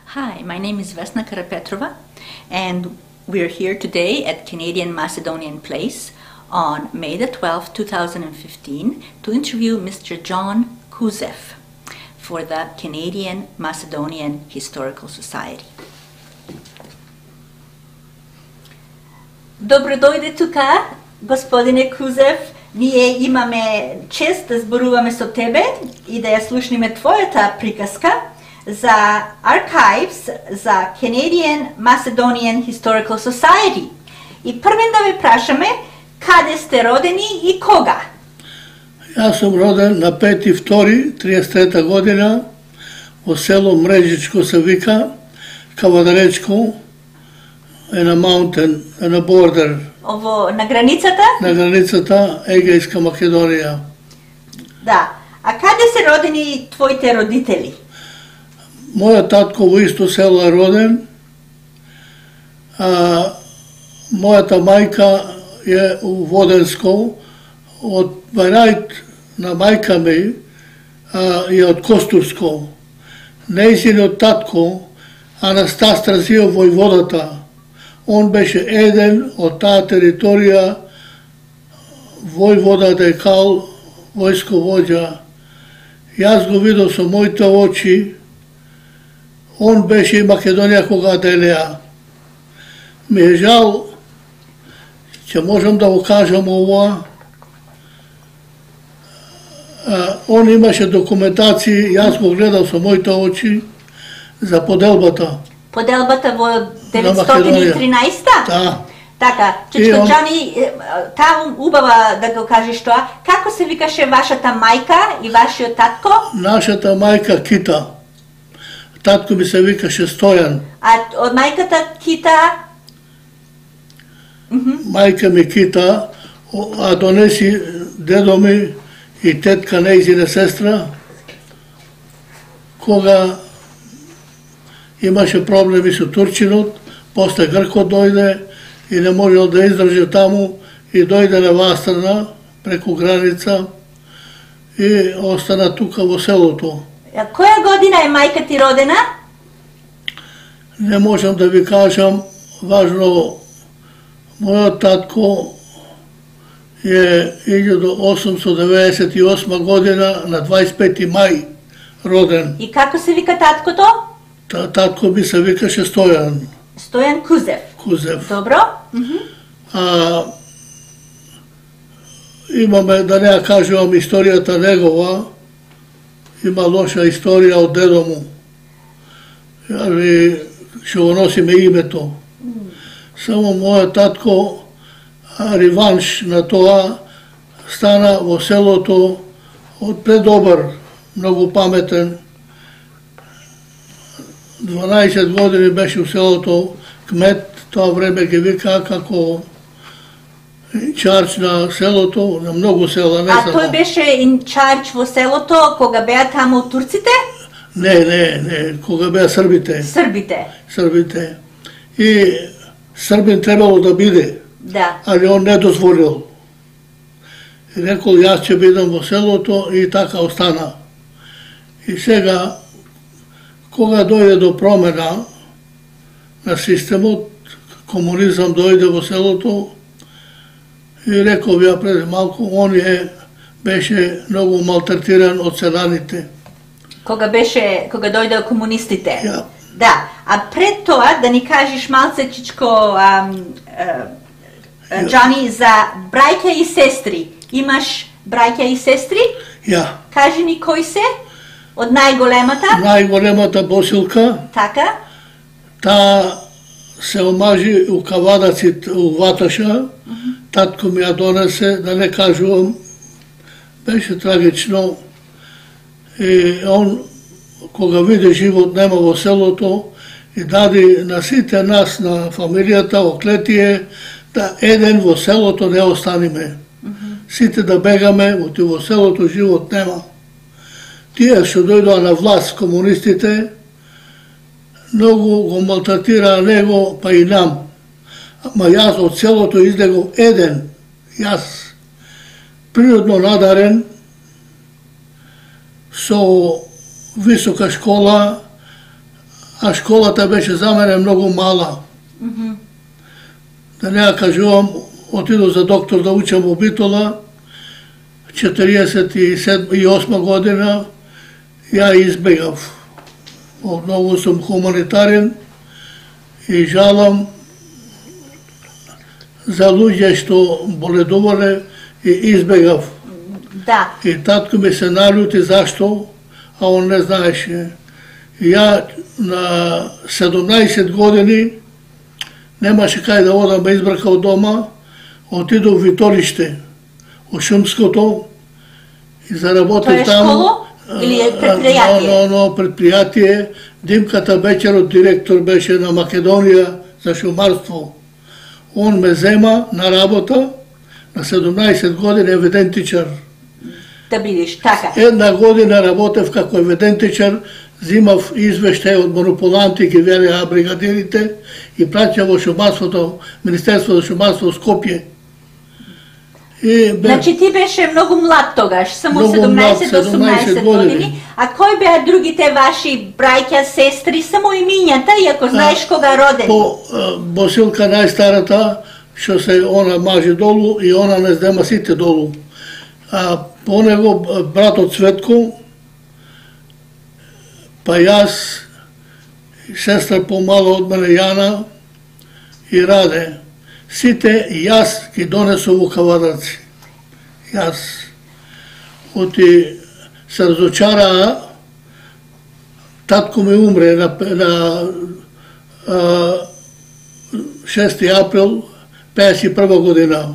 Hi, my name is Vesna Karapetrova, and we're here today at Canadian Macedonian Place on May the 12th, 2015 to interview Mr. Jovan Kuzev for the Canadian Macedonian Historical Society. Добро дојде тука, господине Кузев. Ние имаме чест да зборуваме со тебе и да ја слушниме твојата приказка за Archives за Canadian Macedonian Historical Society. И првен да ве прашаме, каде сте родени и кога? Јас сум роден на 5.2.33 година во село Мрезичко се вика, Кавадаречко, in a mountain, in a border. Ово на границата? На границата Егејска Македонија. Да. А каде се родени твоите родители? Мојот татко во исто село е роден, а мојата мајка е у Воденско, од Вајрајт на мајка ми е од Костурско. Нејзиниот татко, Анастас Тразиов војводата, он беше еден од таа територија, војвода декал, војсковоđа. Јас го видов со моите очи, он беше и Македонија кога делеа. Ми е жал, ќе можам да го кажам ова. Он имаше документации, јас го гледал со моите очи за поделбата. Поделбата во 913-та? Да. Така, чичко Джани, таа убава да го кажеш тоа. Како се викаше вашата мајка и вашиот татко? Нашата мајка Кита. Татко ми се викаше Стојан. А од мајката Кита? Мајка ми Кита, а донеси дедо ми и тетка нејзина сестра, кога имаше проблеми со турчинот, после Гркот дојде и не можел да издржи таму и дојде на Вастрна преку граница и остана тука во селото. Која година е мајка ти родена? Не можам да ви кажам, важно, мојот татко е 1898 година на 25 мај роден. И како се вика таткото? Татко ми се викаше Стојан. Стојан Кузев. Кузев. Добро. Имаме, да не ја кажувам историјата негова, има лоша историја од дедо му. Што го носиме името. Само мојот татко, реванш на тоа, стана во селото од предобар, многу паметен. 12 години беше у селото кмет, тоа време ги вика како инчарч на селото, на многу села, не само. А тој беше инчарч во селото кога беа таму турците? Не, кога беа србите. Србите. И србин требало да биде, да, али он не дозволил. И рекол, јас ќе бидам во селото и така остана. И сега, кога дојде до промена на системот, комунизам дојде во селото и реков ја пред малку, он беше многу малтретиран од селаните. Кога дојде комунистите? Ja. Да, а пред тоа да ни кажеш малцечичко, Джани, за браќа и сестри. Имаш браќа и сестри? Ja. Кажи ни кои се? Од најголемата? Најголемата Босилка. Така. Таа се омажи у Кавадацит, у Ваташа. Татко ми ја донесе, да не кажувам, беше трагично. И он, кога види живот нема во селото, и дади на сите нас, на фамилијата, оклетие, да еден во селото не останиме. Сите да бегаме, во селото живот нема. Тие што дојдоа на власт комунистите, многу го малтретираа него, па и нам. Ама јас од селото излегов еден, јас природно надарен, со висока школа, а школата беше за мене многу мала. Да не ја кажувам, отидов за доктор да учам во Битола, 48 година, ја избегав. Многу сум хуманитарен и жалам за луѓе што боледувале и избегав. Да. И татко ми се налюти зашто, а он не знаеше. Ја на 17 години немаше кај да одам, ме избрака од дома, отидов во Виториште, во Шумското, и заработив таму. Тоа е школа или предпријатие? Предпријатие. Димката Бечерот директор беше на Македонија за шумарство. Он ме зема на работа, на 17 години евидентичар. Да бидеш, така. Една година работев како евидентичар, зимав извештај од монополанти, ги велеа бригадирите и праќа во шумарството, Министерството за шумарство Скопје. Значи ти беше многу млад тогаш, само 17-18 години. А кои беа другите ваши браќа, сестри, само имињата, иако знаеш кога родени? По Босилка најстарата, што се она мажи долу и она не здема сите долу. А по него братот Цветко, па јас, сестра помала од мене Јана и Раде. Сите јас ги донесов во Кавадарци. Јас. Оти се разочараа, татко ми умре на 6 април 51 година.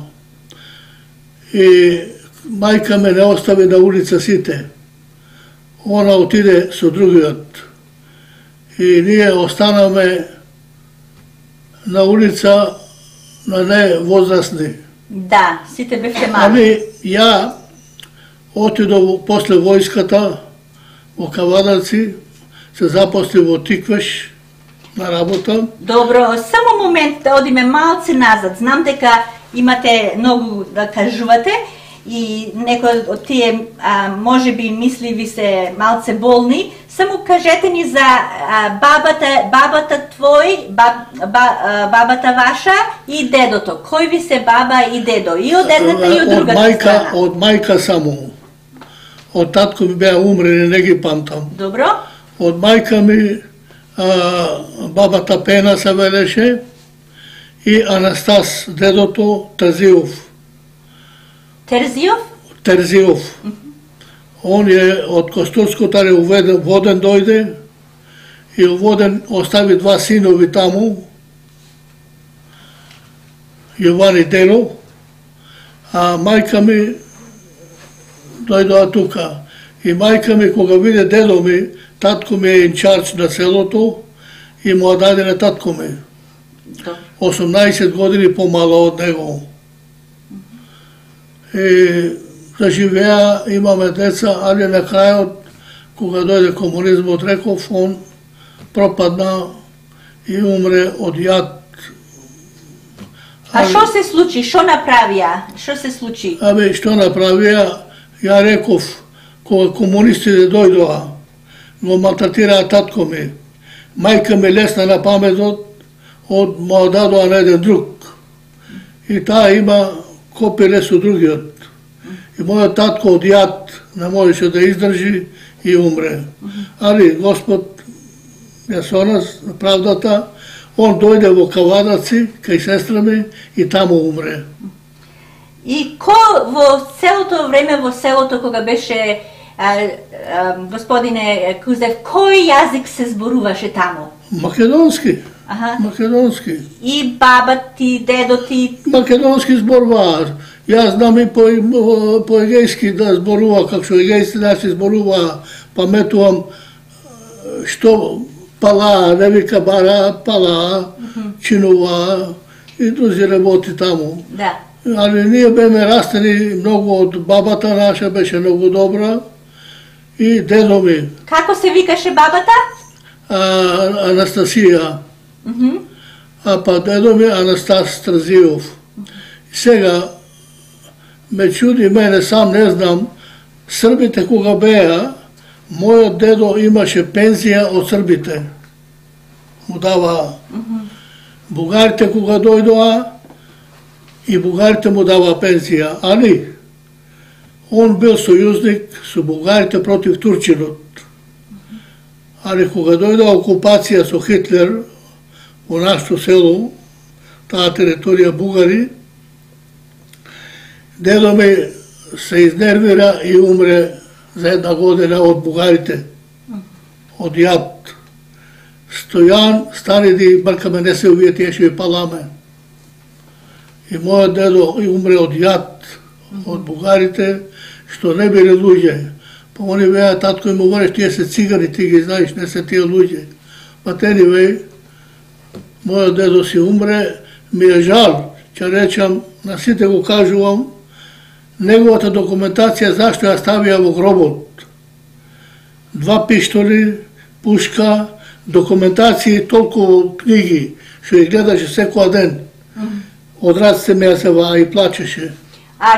И мајка ме не остави на улица сите. Она отиде со другиот. И ние останаме на улица на невозрастни. Да, сите бевте мали. Али ја отидов после војската во Кавадарци, се запосли во Тиквеш на работа. Добро, само момент да одиме малце назад. Знам дека имате многу да кажувате и некои од тие може би мисли ви се малце болни. Само кажете ни за бабата твој, бабата ваша и дедото. Кој ви се баба и дедо? И од едната и од другата страна? Од мајка само. Од татко ми беа умрени, не ги памтам. Добро. Од мајка ми бабата Пена се велеше и Анастас, дедото Терзиов. Терзиов? Терзиов. Он е од Костурското, воден дојде и воден остави два синови таму, Jovan и Delo, а мајка ми дојдоа тука. И мајка ми, кога виде дедо ми, татко ми е инчарч на селото и му даде на татко ми. 18 години помало од него. И заживеа, имаме деца, али на крајот, кога дојде комунизмот, реков, он пропадна и умре од јад. А што се случи? Што направија? Што се случи? Абе, што направија? Ја реков, кога комунистите дојдоа, го малтретираа татко ми. Мајка ми лесна на паметот, од му дадоа на еден друг. И таа има копиле со другиот. И мојот татко од јад не можеше да издржи и умре. Али Господ ја со нас, правдата, он дојде во Кавадарци, кај сестра ми, и таму умре. И кој во целото време, во селото, кога беше господине Кузев, кој јазик се зборуваше таму? Македонски. Македонски. И баба ти, дедо ти? Македонски зборуваа. Јас знам и по егејски да зборува, како што егејци наши зборуваа, паметувам што пала, не вика бара, пала, чинува и други работи таму. Да. Али ние беме растени многу од бабата наша, беше многу добра и дедо ми. Како се викаше бабата? Анастасија. А па дедо ми Анастас Терзиов. Сега ме чуди мене, сам не знам, србите кога беа, мојот дедо имаше пензија од србите. му дава бугарите кога дојдоа и бугарите му дава пензија, али он бил сојузник со бугарите против турчинот. Али кога дојде окупација со Хитлер во нашето село, таа територија бугари, дедо ми се изнервира и умре за една година од бугарите, од јад. Стојан стани да бркаме, не се увие, тие ќе ви паламе. И мојот дедо умре од јад, од бугарите, што не биле луѓе. Па они беа, татко им говориш, тие се цигани, ти ги знаеш, не се тие луѓе. Па anyway, мојот дедо си умре, ми е жал, ќе речам, на сите го кажувам, неговата документација зашто ја ставија во гробот. 2 пиштоли, пушка, документации, толку книги, што ја гледаше секоја ден. Од рад се месева и плачеше. А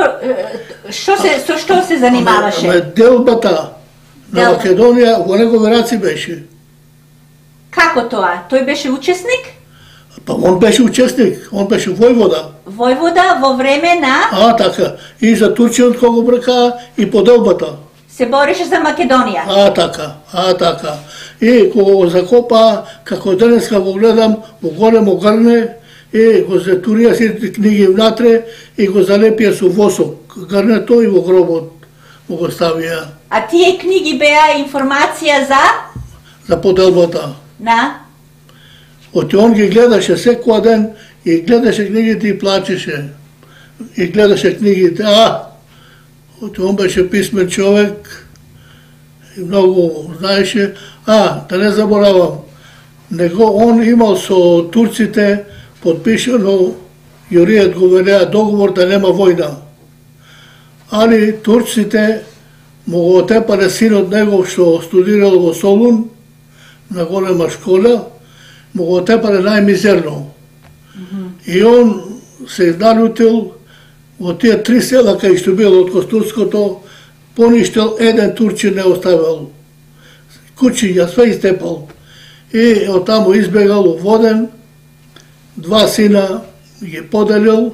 со што се занимаваше? Делбата на Македонија во негови раци беше. Како тоа? Тој беше учесник? Па он беше учесник, он беше војвода. Војвода во време на... Така. И за Турцијот кога го бркаа и по делбата. Се бореше за Македонија. Така. И кога го закопаа, како денеска го гледам, во големо грне, и го затурија сите книги внатре и го залепија со восок. Грнето и во гробот му го ставија. А тие книги беа информација за? За поделбата. На? Оти он ги гледаше секоја ден и гледаше книгите и плачеше. И гледаше книгите. Оти он беше писмен човек и многу знаеше. Да не заборавам, него он имал со турците подпишано, јуријат го велеа договор да нема војна. Али турците му го отепале синот негов што студирал во Солун, на голема школа, му го отепале најмизерно. И он се изналютил во тие 3 села кај што бил од Костурското, поништил, еден турчин не оставил. Кучиња, све истепал. И оттаму избегал уводен, 2 сина ги поделил.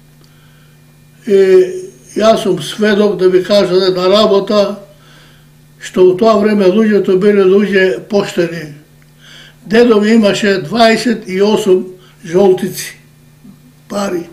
И јас сум сведок да ви кажа една работа, што у тоа време луѓето биле луѓе поштени. Дедо ми имаше 28 жолтици, пари.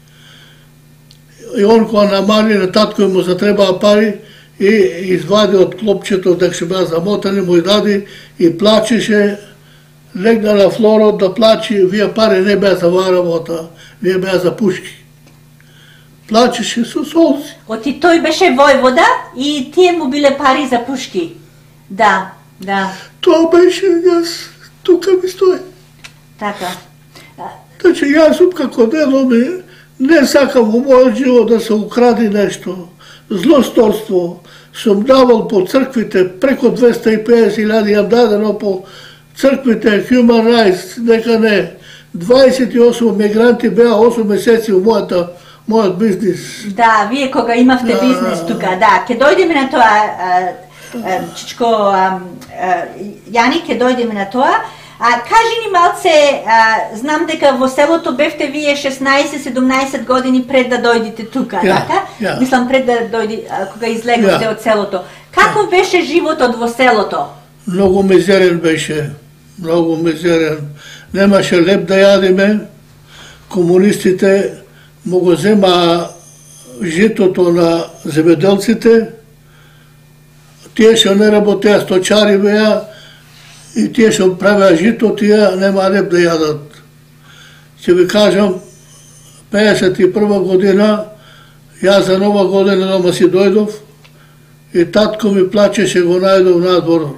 И он кога намали, на татко му затребаа пари, и извади од клопчето, дека ќе беа замотани, му и дади и плачеше, легна на флорот да плачи, вие пари не беа за варамота, вие беа за пушки. Плачеше со солзи. Оти тој беше војвода и тие му биле пари за пушки. Да. Тоа беше, јас тука ми стои. Така. Значи, јас сум како дедо ми, не сакам во мојот живот да се укради нешто. Злосторство. Сум давал по црквите, преко 250.000 јам дадено по црквите, Human Rights, нека не. 28 мигранти беа 8 месеци во мојот бизнис. Да, вие кога имавте бизнис тука, да. Ке дојдеме на тоа, Чичко, Јани, ке дојдеме на тоа. Кажи ни малце, знам дека во селото бевте вие 16-17 години пред да дојдете тука, така? Мислам пред да дојди, кога излеговте од селото. Како беше животот во селото? Многу мизерен беше, многу мизерен. Немаше леп да јадиме, комунистите му го зема житото на земјоделците, тие што не работеа, сточари беа, и тие што правеа жито, тие нема леп да јадат. Ќе ви кажам, 51 година, јас за нова година дома си дојдов и татко ми плачеше, го најдов надвор.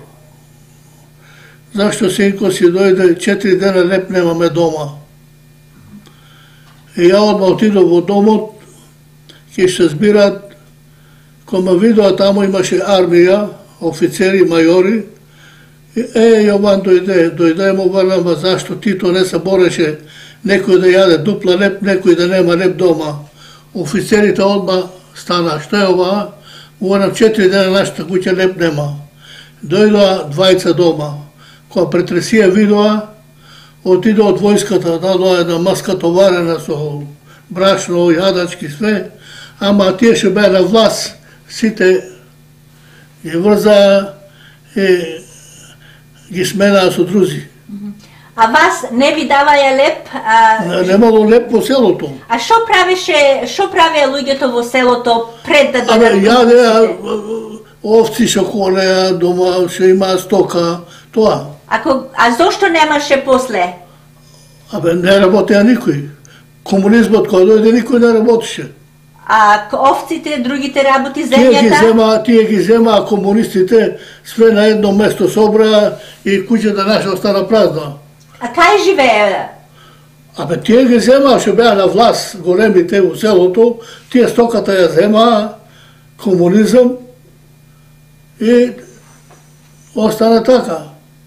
Зашто синко си дојде, 4 дена леп немаме дома. И ја одма отидов во домот, ќе се збират, кома видоа таму имаше армија, офицери, мајори, Јован дојде му врнама, зашто Тито не се бореше некој да јаде дупла леп, некој да нема леп дома. Офицерите одма стана, што е ова? Говорам, 4 дена нашата куќа леп нема. Дојдоа двајца дома. Кога претресија видоа, отиде од војската, дадоа една маска товарена со брашно, јадачки, све, ама тие што беа на власт, сите ги врзаа и ги сменаа со друзи. А вас не ви даваја леп? Немало леп по селото. А што правеа луѓето во селото пред да додат? Јадеа овци што колеа, дома што имаа стока, тоа. А зошто немаше после? Не работеа никој. Комунизмот кога дојде никој не работеше. А овците, другите работи, земјата? Тие ги земаа комунистите, све на едно место собраа и куќата наша остана празна. А кај живееле? Тие ги земаа, што беа на власт, големите во селото, тие стоката ја земаа, комунизам, и остана така.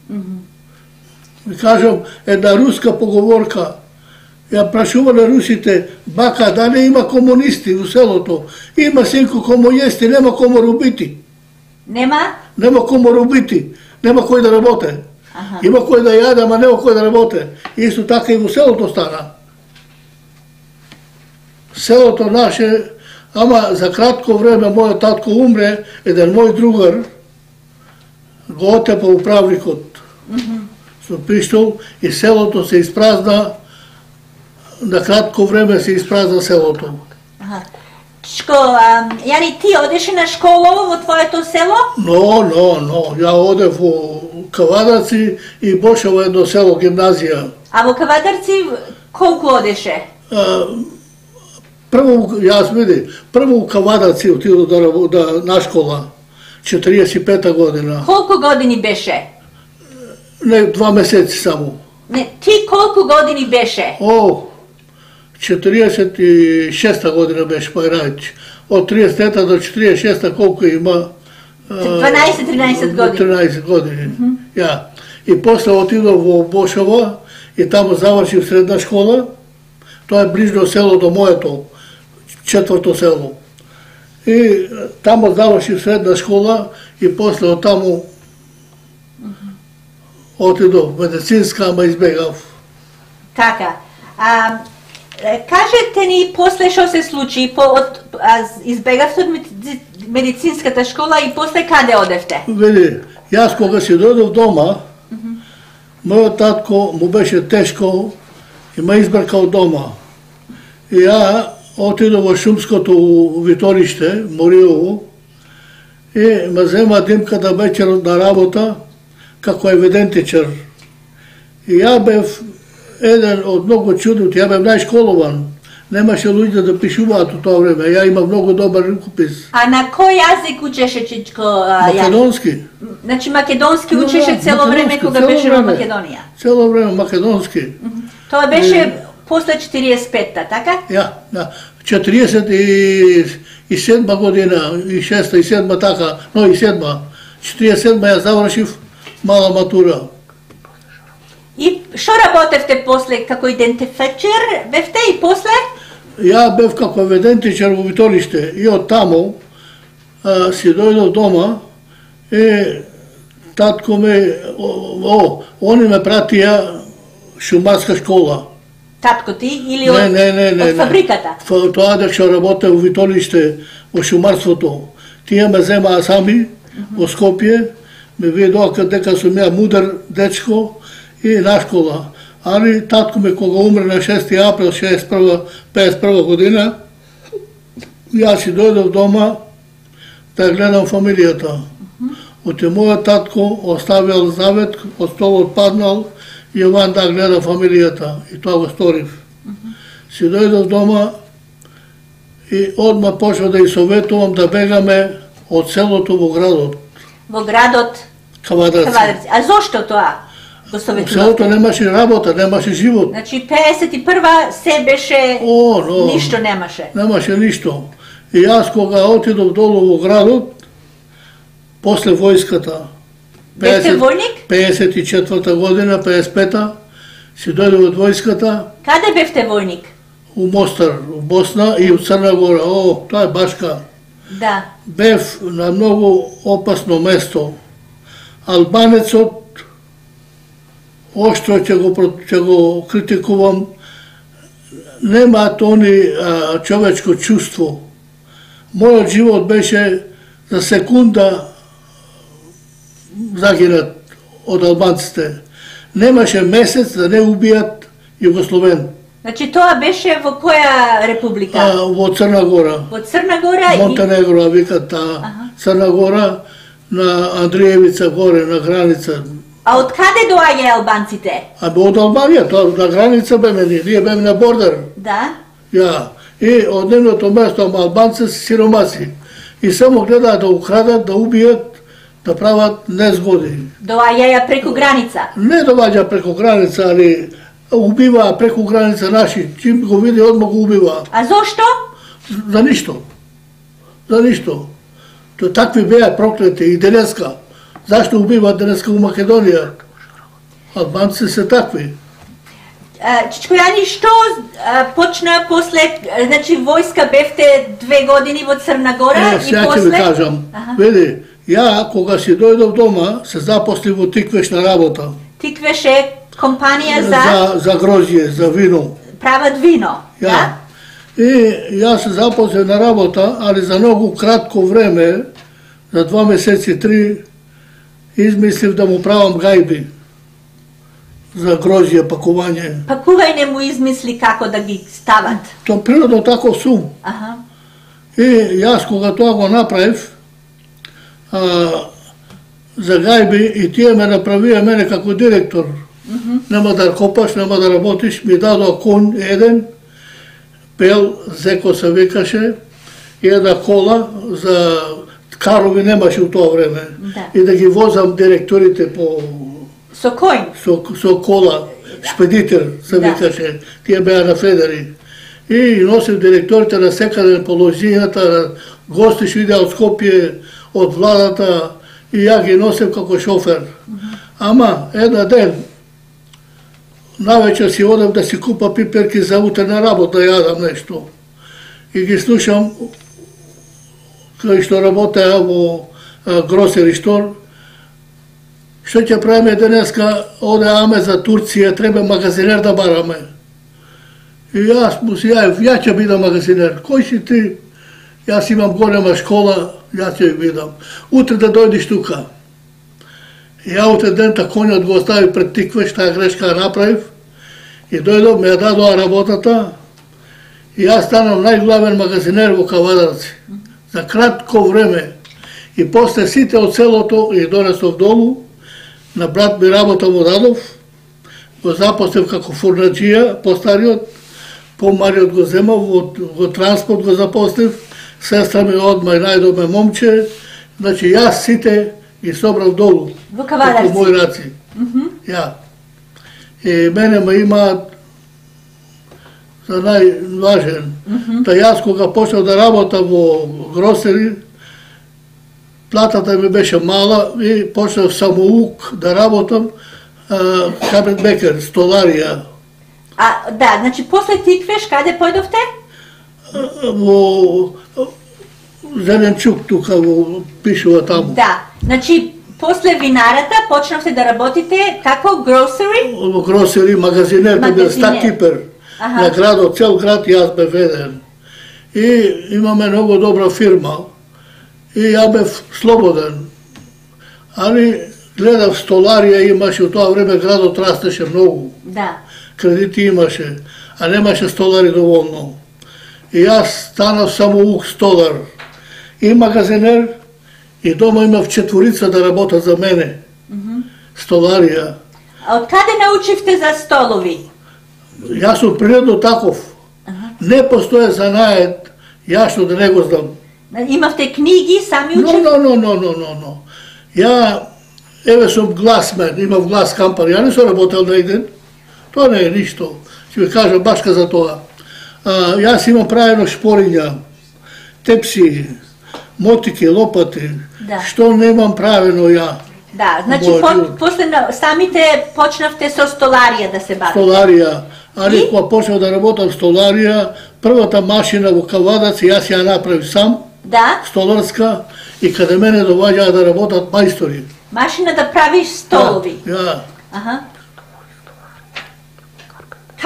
Ви кажам, една руска поговорка, ја прашувале русите, бака, дали има комунисти во селото? Има синко комунисти, нема кому робити. Нема? Нема кому робити, нема кој да работе. Има кој да јаде, ама нема кој да работе. Исто така и во селото стана. Селото наше, ама за кратко време мојот татко умре, еден мој другар го отепа управникот со пиштол и селото се испразна, на кратко време се испразна селото. Јани, ти одеше на школа во твоето село? Но, ја одев во Кавадарци и Бошево едно село, гимназија. А во Кавадарци колку одеше? Прво у Кавадарци отидов на школа, 45-та година. Колку години беше? Не, 2 месеци само. Не, ти колку години беше? 46-та година беше Пајрајч. Од 30-та до 46-та колку има? 12-13 години. 13 години. Ја. И после отидов во Бошево и таму завршив средна школа. Тоа е ближно село до моето, 4-то село. И таму завршив средна школа и после од таму отидов медицинска, ама избегав. Така. Кажете ни после што се случи, избегавте од медицинската школа и после каде одевте? Види, јас кога си дојдов дома, мојот татко му беше тешко и ме избрка од дома. И ја отидов во шумското виториште, Мориово, и ме зема димката вечер на работа како евидентичар. И ја бев еден од многу чудот, ја бев најшколован. Немаше луѓе да пишуваат у тоа време, ја имам многу добар рукопис. А на кој јазик учеше чичко? Македонски. Значи македонски учеше цело време кога беше во Македонија? Цело време македонски. Тоа беше после 45-та, така? Ја. 47 година, и 6-та, и 7-та така, но и 7-та. 47-та ја завршив мала матура. И што работевте после, како идентифичер бевте и после? Ја бев како евидентичар во виториште и од таму си дојдов дома и татко ме, они ме пратија шумарска школа. Татко ти или од фабриката? Тоа дека што работев во виториште во шумарството. Тие ме земаа сами во Скопје, ме видоа дека сум ја мудар дечко и на школа. Али татко ме кога умре на 6 април 51 година, јас си дојдов дома да гледам фамилијата. Оте мојот татко оставил завет, од столот паднал, Jovan да гледа фамилијата и тоа го сторив. Си дојдов дома и одма почва да советувам да бегаме од селото во градот. Во градот? Кавадарци. А зошто тоа? Во селото немаше работа, немаше живот. Значи 51-а се беше ништо немаше. Немаше ништо. И јас кога отидов долу во градот, после војската, бевте војник? 54-та година, 55-та, си дојдов од војската. Каде бевте војник? У Мостар, у Босна и у Црна Гора. Тоа е башка. Да. Бев на многу опасно место. Албанецот оштро ќе го критикувам, немаат они човечко чувство. Мојот живот беше за секунда загинат од албанците. Немаше месец да не убијат југословен. Значи тоа беше во која република? Во Црна Гора. Во Црна Гора Монтенегро, викат Црна Гора, на Андриевица горе, на граница. А од каде доаѓа албанците? Од Албанија, тоа на граница беме ние беме на бордер. Да. Ја. И од нивното место албанци се сиромаси. И само гледаат да украдат, да убијат, да прават незгоди. Доаѓаја преку граница? Не доаѓа преку граница, али убива преку граница наши. Чим го види, одма го убива. А зошто? За ништо. За ништо. Такви беа проклети и денеска. Зашто убиваат денеска у Македонија? Албанци се такви. Чичко Јани, што почна после, значи војска бевте 2 години во Црна Гора и сега после? ќе ви кажам. Види, ја кога си дојдов дома, се запосли во Тиквеш на работа. Тиквеш е компанија за грозје, за вино. Прават вино, да? И јас се запослив на работа, али за многу кратко време, за 2 месеци, 3, измислив да му правам гајби за грозје, пакување. Пакување му измисли како да ги стават. Тоа природно тако сум. И јас кога тоа го направив, за гајби, и тие ме направија мене како директор. Нема да копаш, нема да работиш, ми дадоа кон еден, пел, зеко се викаше, и една кола, за карови немаше у тоа време. И да ги возам директорите по... Со кој? Со кола, шпедитер се викаше, тие беа на Федери. И носив директорите на секаде по лоđињата, гости што идеа од Скопје, од владата, и ја ги носив како шофер. Ама, една ден, навечер си одам да си купа пиперки за утре на работа, да јадам нешто. И ги слушам, кои што работеа во гросери штор, што ќе правиме денеска, одеаме за Турција, треба магазинер да бараме. И јас му си јавив, ја ќе бидам магазинер. Кој си ти? Јас имам голема школа, јас ќе бидам. Утре да дојдиш тука. И ја утре дента конјот го остави пред Тиквеш, таа грешка направив. И дојдов, ме ја дадоа работата. И јас станам најглавен магазинер во Кавадарци. За кратко време. И после сите од селото и донесов долу, на брат ми работа му дадов, го запостив како фурнаджија, постариот, помалиот го земав, во транспорт го запостив, сестра ми одма и најдоме момче, значи јас сите ги собрав долу. Во Кавадарци? Во мои раци. Ја. И мене ме имаат за најважен. Та јас кога почнав да работам во гросери, платата ми беше мала и почнав самоук да работам кабинбекер, столарија. Да, значи после Тиквеш каде појдовте? Во Зеленчук, тука во пишува таму. Да, значи после винарата почнавте да работите како гросери? Во гросери, магазинер, бил стакипер. На градот, цел град јас бев веден. И имаме многу добра фирма. И ја бев слободен. Али гледав столарија имаше, у тоа време градот растеше многу. Да. Кредити имаше, а немаше столари доволно. И јас станав самоук столар. И магазинер, и дома имав 4 да работат за мене. Столарија. А од каде научивте за столови? Јас сум природно таков. Не постоje занаед, јас што да не го знам. Имавте книги, сами учите? No. Ја, еве сум гласмен, имав глас кампан, ја не сум работел на еден. Тоа не е ништо. Ќе ви кажам башка за тоа. Јас имам правено шпориња, тепси, мотики, лопати, што немам правено ја. Да, значи после самите почнавте со столарија да се бавите. Столарија. Али кога почнав да работам столарија, првата машина во Кавадаци јас ја направив сам. Да. Столарска, и каде мене доваѓаа да работат мајстори. Машина да правиш столови. Да.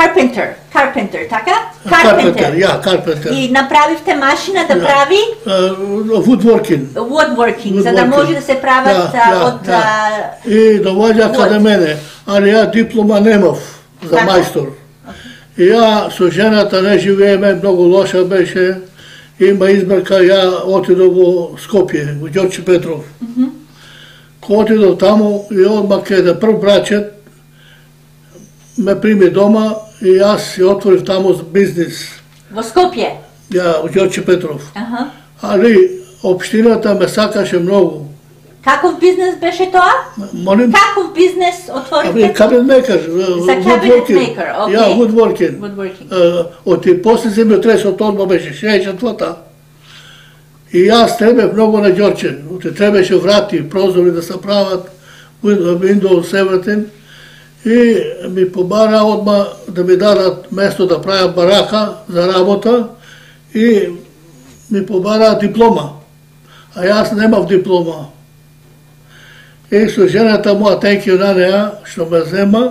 Carpenter, така? Carpenter. И направивте машина да прави? Woodworking. За да може да се правят от... И доваѓа каде мене, али ја диплома немав за мајстор. И ја со жената не живееме, многу лоша беше, има избрка, ја отидов во Скопје, во Ѓорче Петров. Ко отидов таму и одма каде прв брачет ме прими дома и јас си отворив таму бизнис. Во Скопје? Ја, во Ѓорче Петров. Али општината ме сакаше многу. Каков бизнес беше тоа? Молим? Каков бизнес отворите? Cabinet maker. За cabinet maker, окей. Ја, woodworking. Оти после се ми тресот одма беше 64-та. И јас требев многу на Ѓорче. Оти требеше врати, прозори да се прават, Windows, everything. И ми побара одма да ми дадат место да правя барака за работа и ми побара диплома. А јас немав диплома. И со жената моја тенки на неа, што ме зема,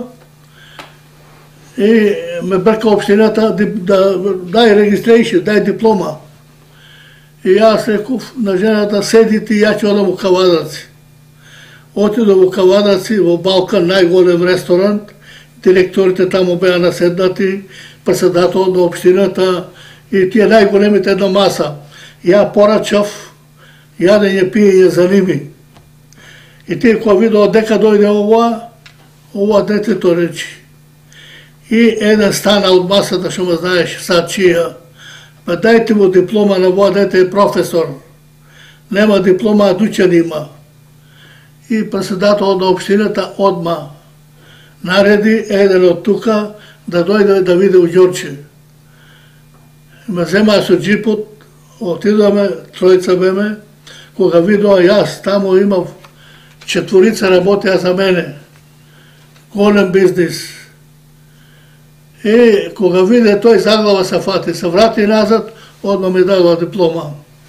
и ме брка општината да дај регистрација, дај диплома. И јас реков на жената, седи ти, ја ќе одам во Кавадаци. Отидов во Кавадаци, во Балкан, најголем ресторант, директорите таму беа наседнати, председател на општината и тие најголемите една маса. Ја порачав јадење, пиење за ними. И тие кога видоа дека дојде ова детето речи. И еден стана од масата што ме знаеше, сад чија. Па дајте му диплома на ова дете е професор. Нема диплома, а дучен има. И председател на општината одма нареди еден од тука да дојде да види у Ѓорче. Ме земаа со джипот, отидоме, тројца беме, кога видоа јас, таму имав четворица работеа за мене. Голем бизнис. И кога виде тој заглава се фати, се врати назад, одма ми дадува диплома.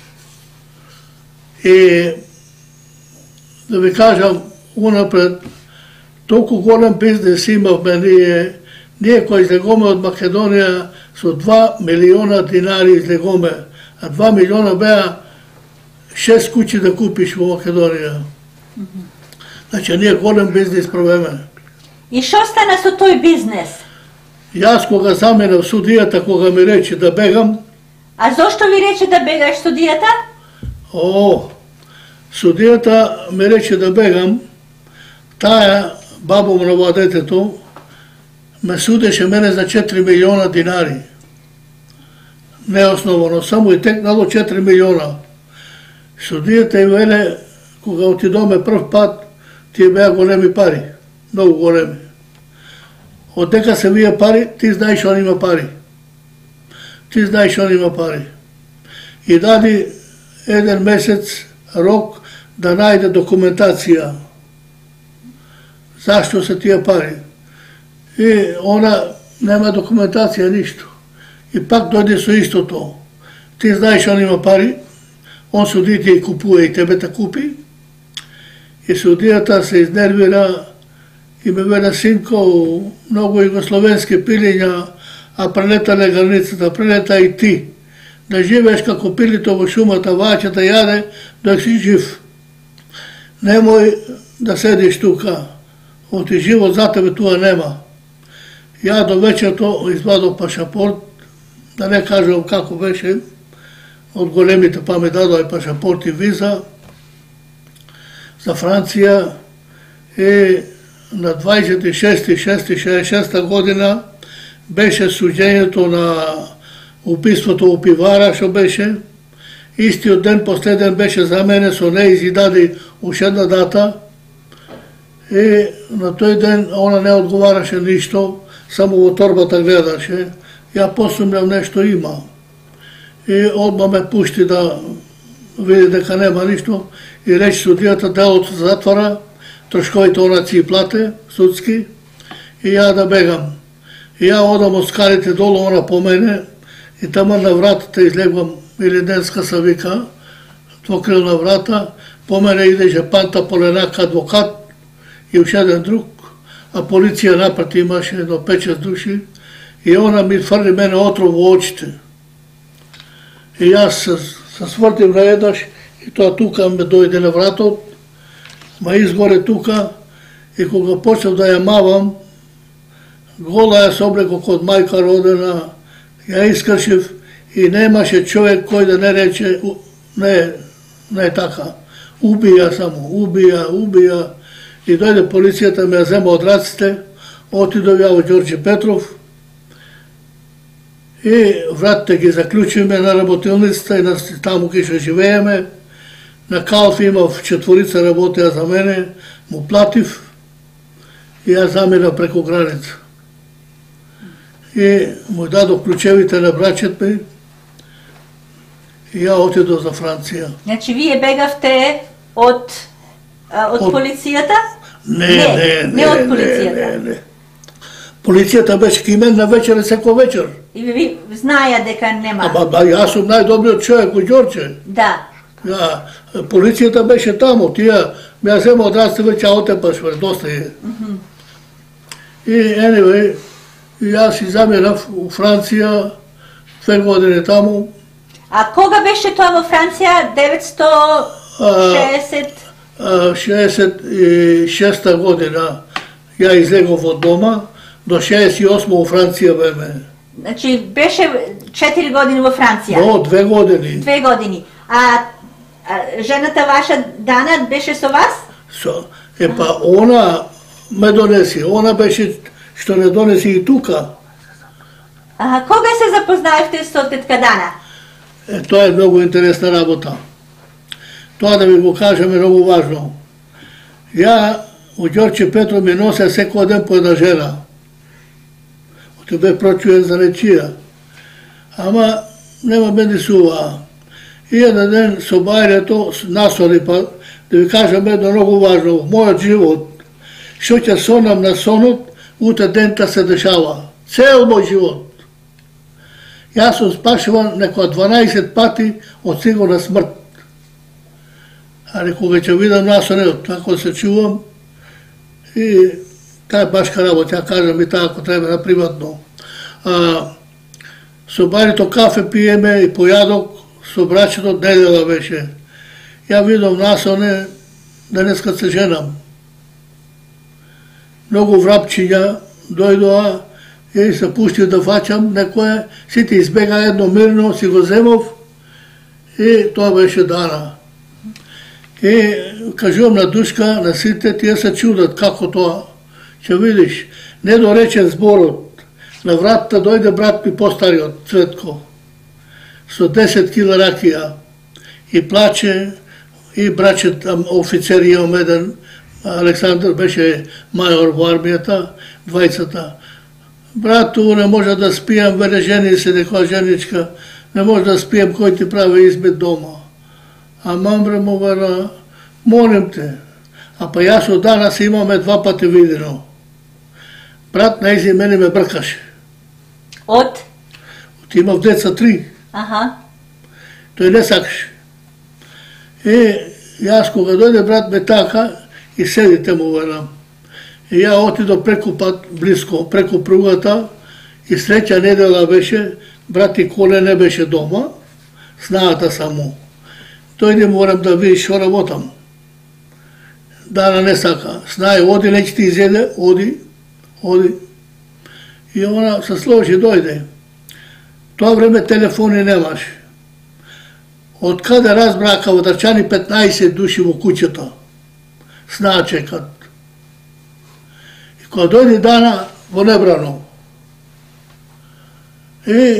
И да ви кажам унапред, толку голем бизнес имавме ние кои излегоме од Македонија со 2 милиона динари излегоме, а 2 милиона беа 6 куќи да купиш во Македонија. Значи, ние голем бизнес правиме. И што стана со тој бизнес? Јас кога заменав судијата, кога ми рече да бегам... А зошто ви рече да бегаш судијата? Судијата ми рече да бегам, таа бабом на ова детето ме судеше мене за 4 милиона динари. Неосновано, само и текнало 4 милиона. Судијата и веле, кога отидоме прв пат, тие беа големи пари, многу големи. Од дека се вие пари, ти знаеш он има пари. Ти знаеш он има пари. И дади еден месец рок да најде документација. Зашто се тие пари? И она нема документација ништо. И пак дојде со истото. Ти знаеш он има пари, он судите и купува и тебе те купи. И судијата се изнервира и ме веле, синко, многу југословенски пилиња, а прелетале границата, прелета и ти. Да живееш како пилито во шумата, ваќата јаде, док си жив. Немој да седиш тука, оти живот за тебе туа нема. Ја до вечерто извадов пашапорт, да не кажам како беше, од големите па ми дадоа и пашапорт и виза за Франција и на 26.6.66 година беше суđењето на убиството у пивара што беше. Истиот ден, последен беше за мене, со неј изидади уш една дата и на тој ден она не одговараше ништо, само во торбата гледаше. Ја посумњав нешто има. И одма ме пушти да види дека нема ништо и рече судијата делото се затвора, трошковите она си плате, судски, и ја да бегам. И ја одам од скалите долу, она по мене, и тама на вратата излегвам, или денска се вика, двокрилна врата, по мене идеше Панта Поленак, адвокат, и уште еден друг, а полиција напред имаше до 5-6 души, и она ми тврди мене отров во очите. И јас се свртив наеднаш и тоа тука ме дојде на вратот, ма изгоре тука и кога почнав да ја мавам, гола ја се облеков код мајка родена, ја искршив и немаше човек кој да не рече не е така. Убија само, убија. И дојде полицијата, ме ја зема од раците, отидов ја во Ѓорđe Петров и вратите ги заклучиме на работилницата и таму ке што живееме. На Калфи имав 4 работеа за мене, му платив и ја замина преку граница. И му дадох ключевите на брачет ми и ја отидов за Франција. Значи, вие бегавте од полицијата? Не од полицијата. Полицијата беше ки мен на вечер секој вечер. И ви знаја дека нема. Јас сум најдобриот човек во Ѓорđe. Да. Полицијата беше таму, тие ме ја зема од раците веќе отепаш, доста е. И anyway, јас и заминав у Франција, 2 години таму. А кога беше тоа во Франција? 66 година ја излегов од дома, до 68 во Франција беме. Значи, беше 4 години во Франција? Но, 2 години. 2 години. А жената ваша Дана беше со вас? Па, она ме донеси, она беше што не донеси и тука. Кога се запознаевте со тетка Дана? Тоа е многу интересна работа. Тоа да ви го кажем е многу важно. Ја во Ѓорđe Петров ми нося секој ден по една жена. Оте бе прочуен за речија. Ама нема мене сува. И еден ден со бајрето насори, па да ви кажем едно многу важно. Мојот живот, што ќе сонам на сонот, утре дента се дешава. Цел мој живот. Јас сум спашуван некоја 12 пати од сигурна смрт. Али кога ќе видам насонет, како се чувам, и таа е башка работа, ја кажам и таа ако треба на приватно. Со барито кафе пиеме и појадок, со брачето недела беше. Ја видам насоне, денеска се женам. Многу врапчиња дојдоа, и се пуштив да фачам некоја, сите избега едно мирно, си го земов и тоа беше Дана. И кажувам на душка, на сите, тие се чудат како тоа. Ќе видиш, недоречен зборот. На вратата дојде брат ми постариот, Цветко, со 10 кила ракија и плаче, и брачет офицер имам еден, Александр беше мајор во армијата, двајцата. Брату, не може да спијам, вере жени се некоја женичка, не може да спијам кој ти прави измет дома. А мамре му вера, молим те, а па јас од данас имаме 2 пати видено. Брат најзи мене ме бркаше. Од имав деца 3. Тој не сакаше. И јас кога дојде брат ме така и седите му верам. И ја отидов преку пат, близко, преку пругата и среќа недела беше, брат и Коле не беше дома, знаата само. Дојде морам да видиш што работам. Дана не сака. Знае, оди, не ќе ти изеде, оди. И она се сложи, дојде. Тоа време телефони немаш. Од каде разбрака во Дрчани 15 души во куќата. Снаа чекат. И кога дојде Дана во небрано. И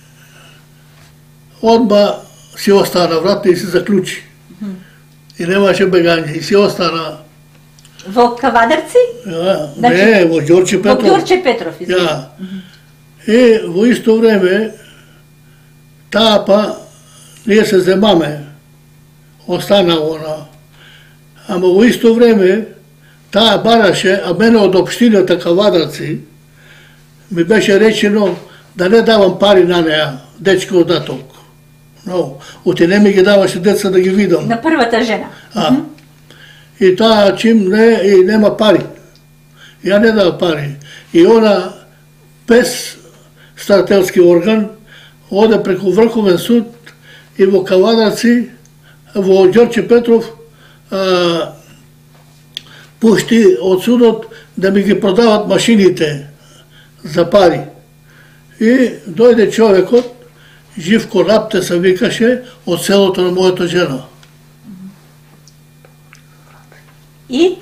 одма си остана врата и се заклучи. И немаше бегање, и си остана. Во Кавадарци? Не, во Ѓорđe Петров. Во Ѓорđe Петров, извини. И во исто време, таа па, ние се земаме, остана она. Ама во исто време, таа бараше, а мене од општината Кавадарци, ми беше речено да не давам пари на неа, дечки од даток. Оти не ми ги даваше деца да ги видам. На првата жена. И таа чим не, и нема пари. Ја не дава пари. И она без старателски орган, оде преку Врховен суд и во Кавадарци, во Ѓорче Петров, пушти од судот да ми ги продават машините за пари. И дојде човекот, Живко Рапте се викаше, од селото на мојата жена. И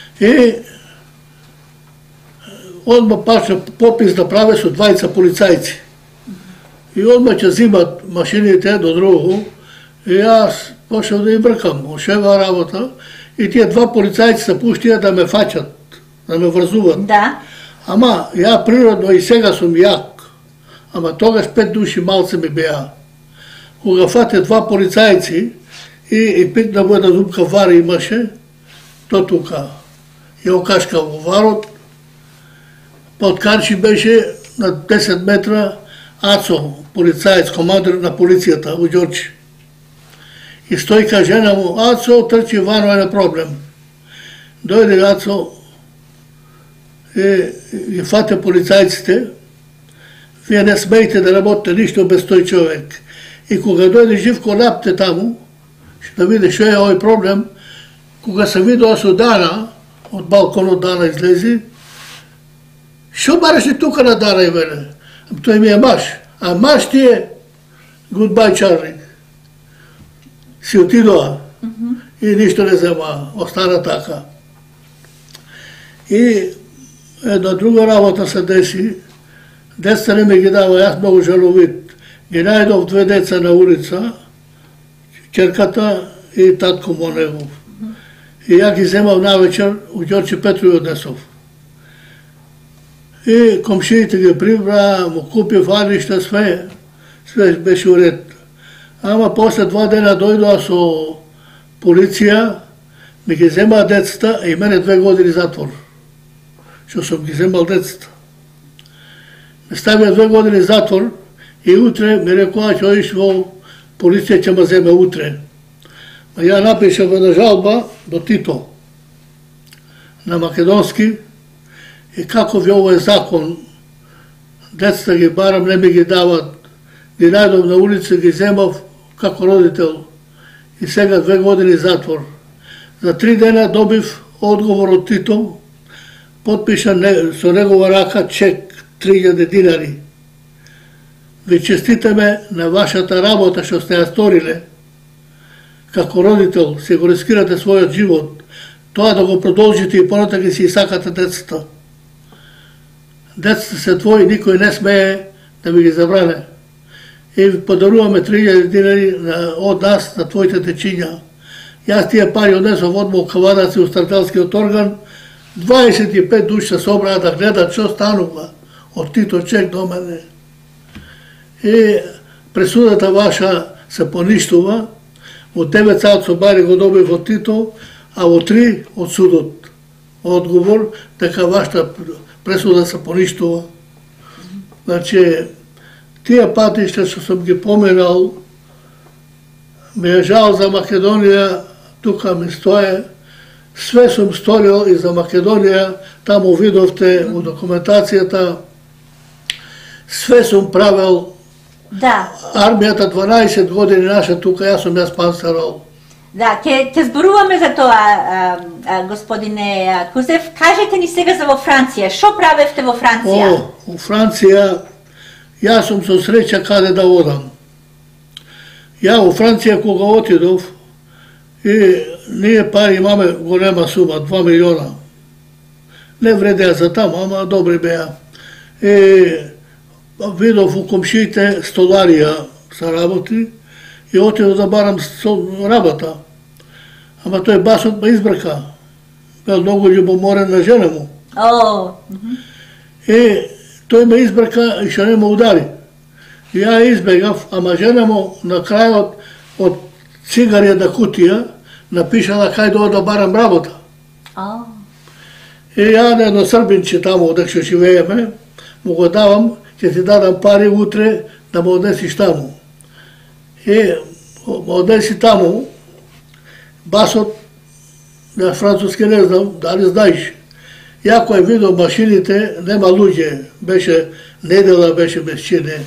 одма почна попис да праве со 20 полицајци. И одма ќе зимат машините до другу, и јас почнав да им бркам, ошева работа, и тие 2 полицајци се пуштија да ме фаќат, да ме врзуват. да. Ама, ја природно и сега сум јак, ама тогаш 5 души малце ми беа. Кога фате 2 полицајци и пикна во една дупка вар имаше, то тука ја окашка во варот, под карчи беше на 10 метра Ацо, полицаец, командир на полицијата во Ѓорче. И Стојка жена му, Ацо, трчи вано е на проблем. Дојде Ацо и ги фате полицајците, вие не смеете да работите ништо без тој човек. И кога дојде Живко Рапте таму, да види што е овој проблем, кога се видува со Дана, од балконот Дана излези, што бараше тука на Дана и веле? Тој ми е маш. А маш ти е goodbye Чарли. Си отидоа и ништо не зема, остана така. И една друга работа се деси, деца не ме ги дава, јас многу жаловит. Ги најдов 2 деца на улица, ќерката и татко Моневов. И ја ги земав навечер, у Ѓорче Петрови однесов. И комшиите ги прибра, му купи фаришта, све беше уред. Ама после 2 дена дојдоа со полиција, ми ги земаа децата и мене 2 години затвор. Што сум ги земал децата. Ме ставија 2 години затвор и утре ми рекоа ќе одиш во полиција, ќе ме земе утре. А ја напишав една жалба до Тито на македонски и како ви овој закон, децата ги барам, не ми ги дават, ги најдов на улица, ги земав како родител и сега 2 години затвор. За 3 дена добив одговор од Тито, подпишан со негова рака чек 3000 динари. Ви честитаме на вашата работа што сте ја сториле. Како родител се го рискирате својот живот, тоа да го продолжите и понатака ги си исакате децата. Децата се твои, никој не смее да ви ги забране. И ви подаруваме 3000 динари од нас на твоите дечиња. Јас тие пари однесов одма у Кавадаци у старателскиот орган, 25 души се собраа да гледат што станува од Тито чек до мене. И пресудата ваша се поништува, во 9 саат со бари го добив од Тито, а во 3 од судот одговор дека вашата пресуда се поништува. Значи, тие патишта што сум ги поменал, ми е жал за Македонија, тука ми стое, све сум сторил и за Македонија, таму видовте во документацијата, све сум правил. Да. Армијата 12 години наша тука, јас сум ја спансарал. Да, ќе зборуваме за тоа, господине Кузев. Кажете ни сега за во Франција. Што правевте во Франција? Во Франција, јас сум со среќа каде да одам. Ја во Франција кога отидов, и ние пари имаме голема сума, 2 милиона. Не вредеа за таму, ама добри беа. И видов у комшиите столарија се работи и отидов да барам работа. Ама тој басот ме избрка. Бел многу љубоморен на жена му. И тој ме избрка и што не ме удари. И ја избегав, ама жена му на крајот од цигари една кутија напишала кај да барам работа. И ја на едно србинче таму одек што живееме, му го давам, ќе ти дадам пари утре да ме однесиш таму. И ме однеси таму, басот, ја француски не знам, дали знаеш. И ако е видел машините, нема луѓе, беше недела, беше месчине.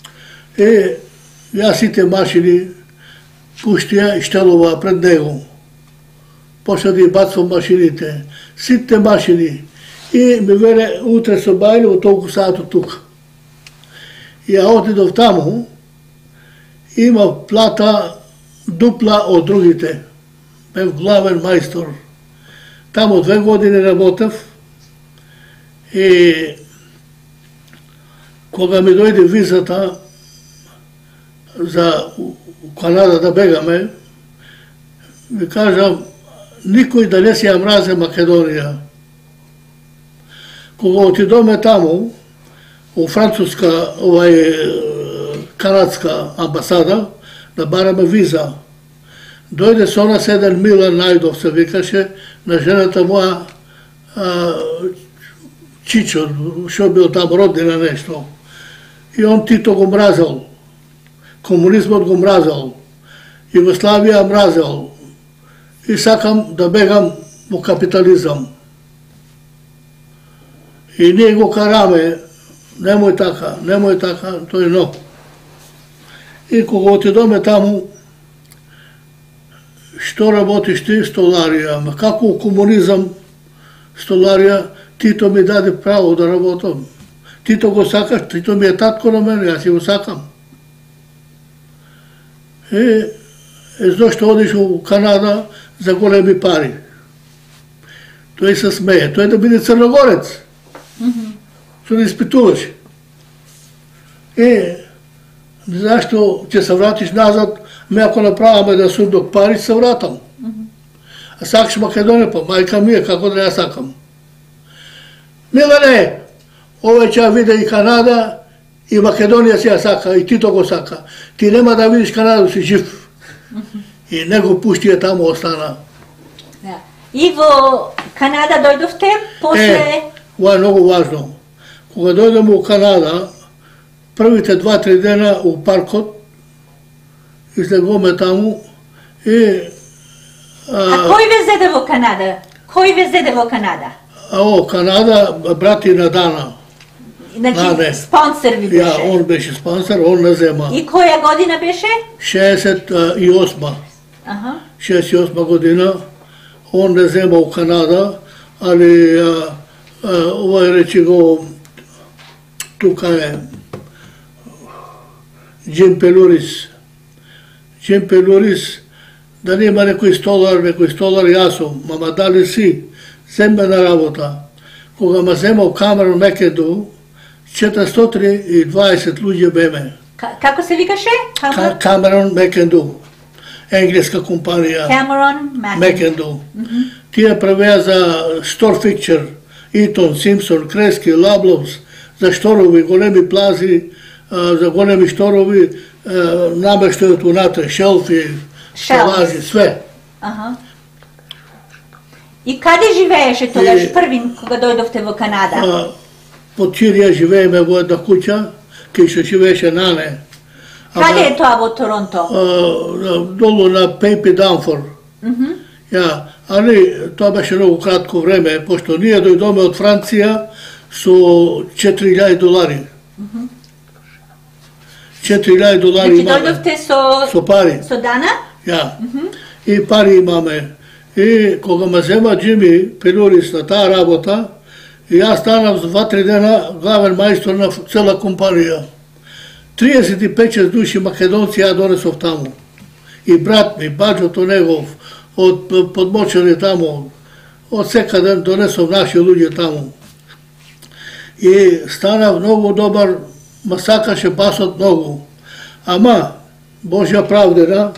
Јас сите машини пуштија и штелува пред него. Почна да бацвам машините, сите машини. И ми веле, утре со бајле, во толку сато тук. И ја отидов таму, има плата дупла од другите. Бев главен мајстор. Таму 2 години работев и кога ми дојде визата за Канада да бегаме, ми кажам, никој да не си ја мразе Македонија. Кога отидоме таму, у француска, канадска амбасада, да бараме виза. Дојде со нас еден Милан Најдов, се викаше, на жената моја Чичо, што бил там родина нешто. И он Тито го мразел. Комунизмот го мразел. Југославија мразел. И сакам да бегам во капитализам. И ние го караме, немој така, тој но. И кога отидоме таму, што работиш ти? Столарија. Ма како комунизам, столарија, Тито ми даде право да работам. Тито го сакаш, Тито ми е татко на мене, јас го сакам. Зошто одиш у Канада за големи пари? Тој се смее. Тој да биде црногорец. Што не испитуваш. Зашто ќе се вратиш назад, ме ако направаме да судок пари, се вратам. А сакаш Македонија, па мајка ми е, како да ја сакам. Милане, овој ќе виде и Канада, и Македонија си ја сака, и Тито го сака. Ти нема да видиш Канада, си жив. И не го пуштија таму, остана. И во Канада дојдовте, после... Ова е многу важно. Кога дојдем у Канада, првите 2-3 дена у паркот, излегоме таму и... А кој ве зеде во Канада? Кој ве зеде во Канада? Канада, брати на Дана. Значи, спонсор ви беше? Ја, он беше спонсор, он не зема. И која година беше? 68. 68 година, он не зема у Канада, али овој речи го, тука е, Джим Пелурис. Джим Пелурис, да нема некој столар, јас сум, мама дали си, земе на работа. Кога ме зема у Камерон Мекенду, 420 луѓе беме. Како се викаше? Камерон Мекенду. Енглеска компанија. Камерон Мекенду. Тие правеа за стор фикчер, Итон, Симпсон, Крески, Лабловс, за шторови, големи плази, за големи шторови, намештајот унатре, шелфи, столази, све. И каде живееше тогаш првин кога дојдовте во Канада? Под Чирија живееме во една куќа, кај што живееше нане. Каде е тоа во Торонто? Долу на Пейпи Данфор. Али тоа беше многу кратко време, пошто ние дојдоме од Франција со $4,000. $4,000 имаме. Значи дојдовте со пари. Со дана? И пари имаме. И кога ме зема Джими Пелурис на таа работа, и јас станав за 2-3 дена главен мајстор на цела компанија. 35 души македонци ја донесов таму. И брат ми, баџото негов, од подмочани таму, од секаде донесов наши луѓе таму. И станав многу добар, ма сакаше басот многу. Ама, Божја правдена,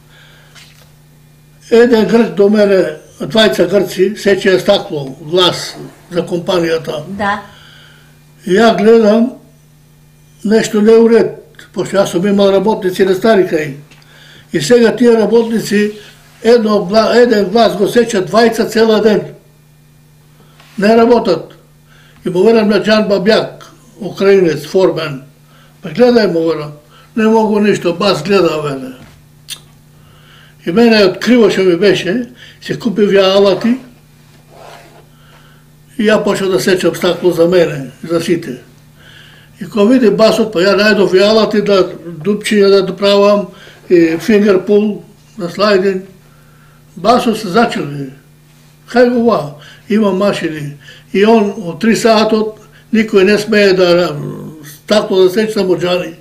еден грк до мене, двајца грци, сечеа стакло, глас за компанијата. Да. И ја гледам, нешто не уред, пошто јас сум имал работници на Старикај. И сега тие работници, еден глас го сечат двајца цела ден. Не работат. И му верам на Джан Бабјак, украинец, формен. Па гледај му верам, не могу ништо, бас гледа мене. И мене откриво што ми беше, се купив ја алати И ја почнав да сечам стакло за мене, за сите. И кога види басот, па ја најдов и алати да дупчиња да правам, и фингерпул, да слайдин. Басот се зачели. Хај го ова, има машини. И он од 3 сатот, никој не смее да стакло да сече само джани.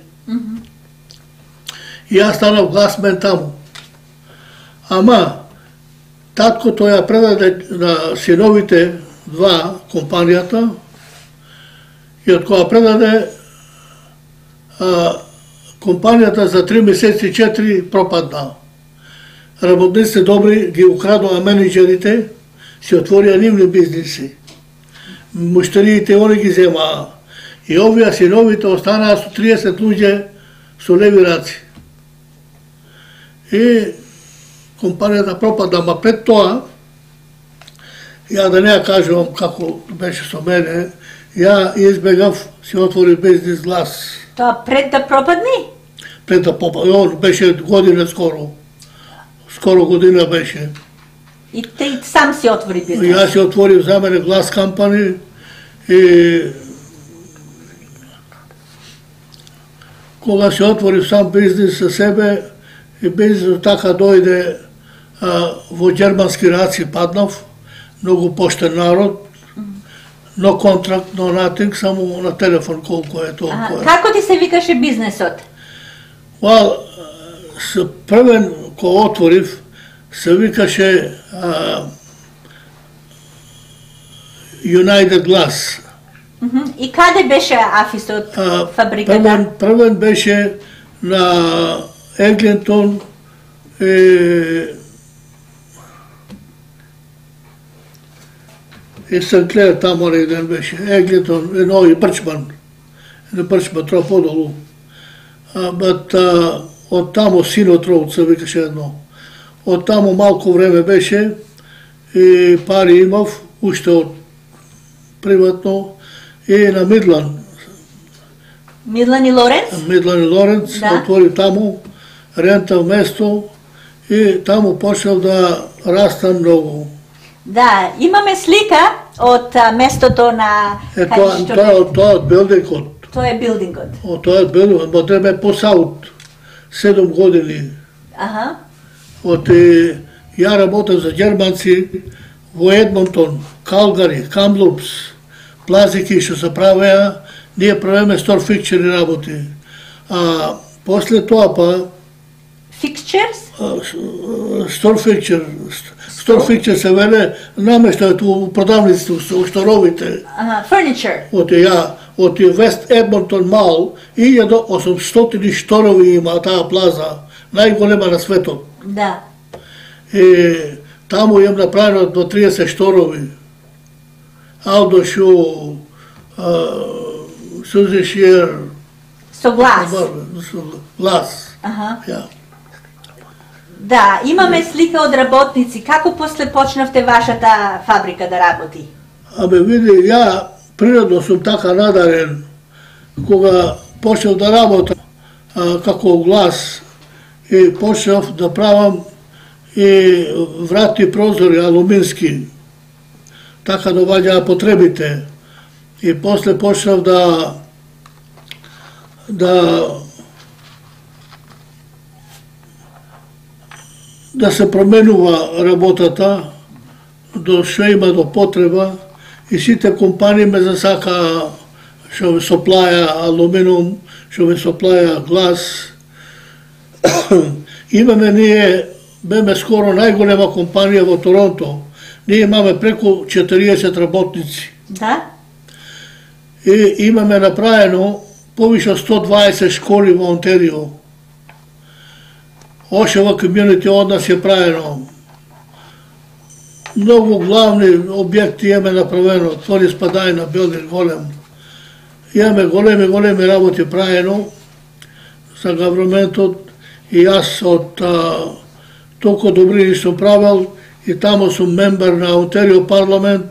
И јас станав гласмен таму. Ама, таткото ја предаде на синовите 2 компанијата, и од кога предаде, компанијата за 3 месеци 4 пропадна. Работниците добри ги украдоа менеджерите, си отворија нивни бизниси. Муштериите они ги земаа. И овие синовите останаа со 30 луѓе со леви раци. И компанијата пропадна, ама пред тоа, ја да не ја кажувам како беше со мене, ја избегав, си отвори бизнис Глас. Тоа пред да пропадни? Пред да пропадни, он беше година скоро. Скоро година беше. И ти сам си отвори бизнес? Јас си отворив за мене Глас компани и кога си отворив сам бизнес за себе, и бизнесот така дојде во џермански раци паднав, многу поштен народ, но контракт, но nothing, само на телефон колку е толку е. Како ти се викаше бизнесот? Се првен кој отворив, се викаше United Glass. И каде беше афисот, фабриката? Првен беше на Еглинтон и Сенклер, таму еден беше. Еглинтон, и Брчман. Брчман, троа подолу. Од таму Синот Роуд се викаше едно. Од таму малку време беше и пари имав, уште од приватно, и на Мидлан. Мидлан и Лоренц? Мидлан и Лоренц, отвори таму, рентав место и таму почнав да растам многу. Да, имаме слика од местото на... Тоа е билдингот. Тоа е билдингот. Тоа е билдингот, но треба посаут 7 години. Ја работев за џерманци во Едмонтон, Калгари, Камлупс, плазики што се правеа, ние правиме стор фикчери работи. А после тоа па... Фикчерс? Стор фикчер. Стор фикчер се веле намештаат у продавниците, у шторовите. Фурничер. Од Вест Едмонтон Мал, 1800 шторови има таа плаза, најголема на светот. Да. И таму имам направено до 30 шторови. Алдо Шу, Сузи Шиер. Со глас. Глас. Да, имаме слика од работници. Како после почнавте вашата фабрика да работи? Види, ја природно сум така надарен, кога почнав да работам како Глас и почнав да правам и врати прозори алумински, така доаѓаа потребите. И после почнав да се променува работата, до што има до потреба, и сите компании ме засакаа што ви соплаја алуминум, што ви соплаја глас. Имаме ние, беме скоро најголема компанија во Торонто. Ние имаме преку 40 работници. Да? И имаме направено повише 120 школи во Онтерио. Ошева комјунити од нас е правено. Многу главни објекти имаме направено, твори спадајна, билдинг голем. Имаме големи работи правено за гавроментот и јас од толку добрини сум правил и таму сум мембер на Онтерио парламент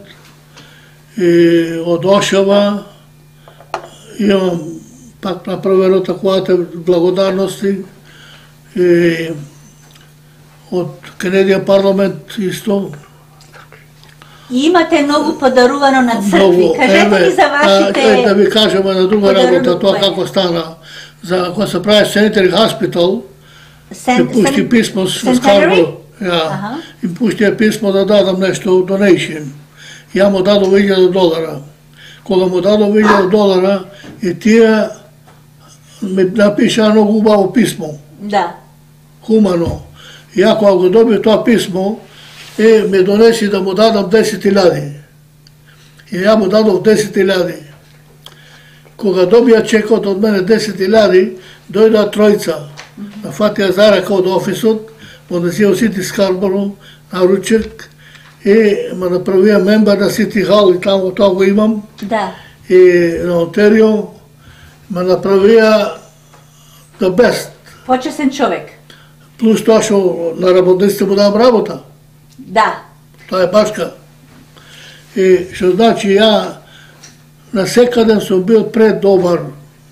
и од Ошева имам пак направено таквате благодарности и од Канадија парламент исто. И имате многу подарувано на цркви. Кажете ни за вашите... Да ви кажем на друга работа, тоа како стана. За кога се прави Sanitary Hospital, им пушти писмо с Скарбо. Им пушти писмо да дадам нешто donation. Ја му дадов $1000. Кога му дадов $1000 и тие ми напиша многу убаво писмо. Да. Хумано. Ја кога го доби тоа писмо, ме донеси да му дадам 10.000. И ја му дадов 10.000. Кога добија чекот од мене 10.000, дојдоа тројца. На фатија за рака од офисот, поднесија сити Скарборо на ручек и ме направија мембар на Сити Хал и таму тоа го имам. Да. И на Онтерио ме направија the best. Почесен човек. Плюс тоа што на работниците му давам работа. Да. Тоа е башка. И што значи ја на секаде сум бил предобар.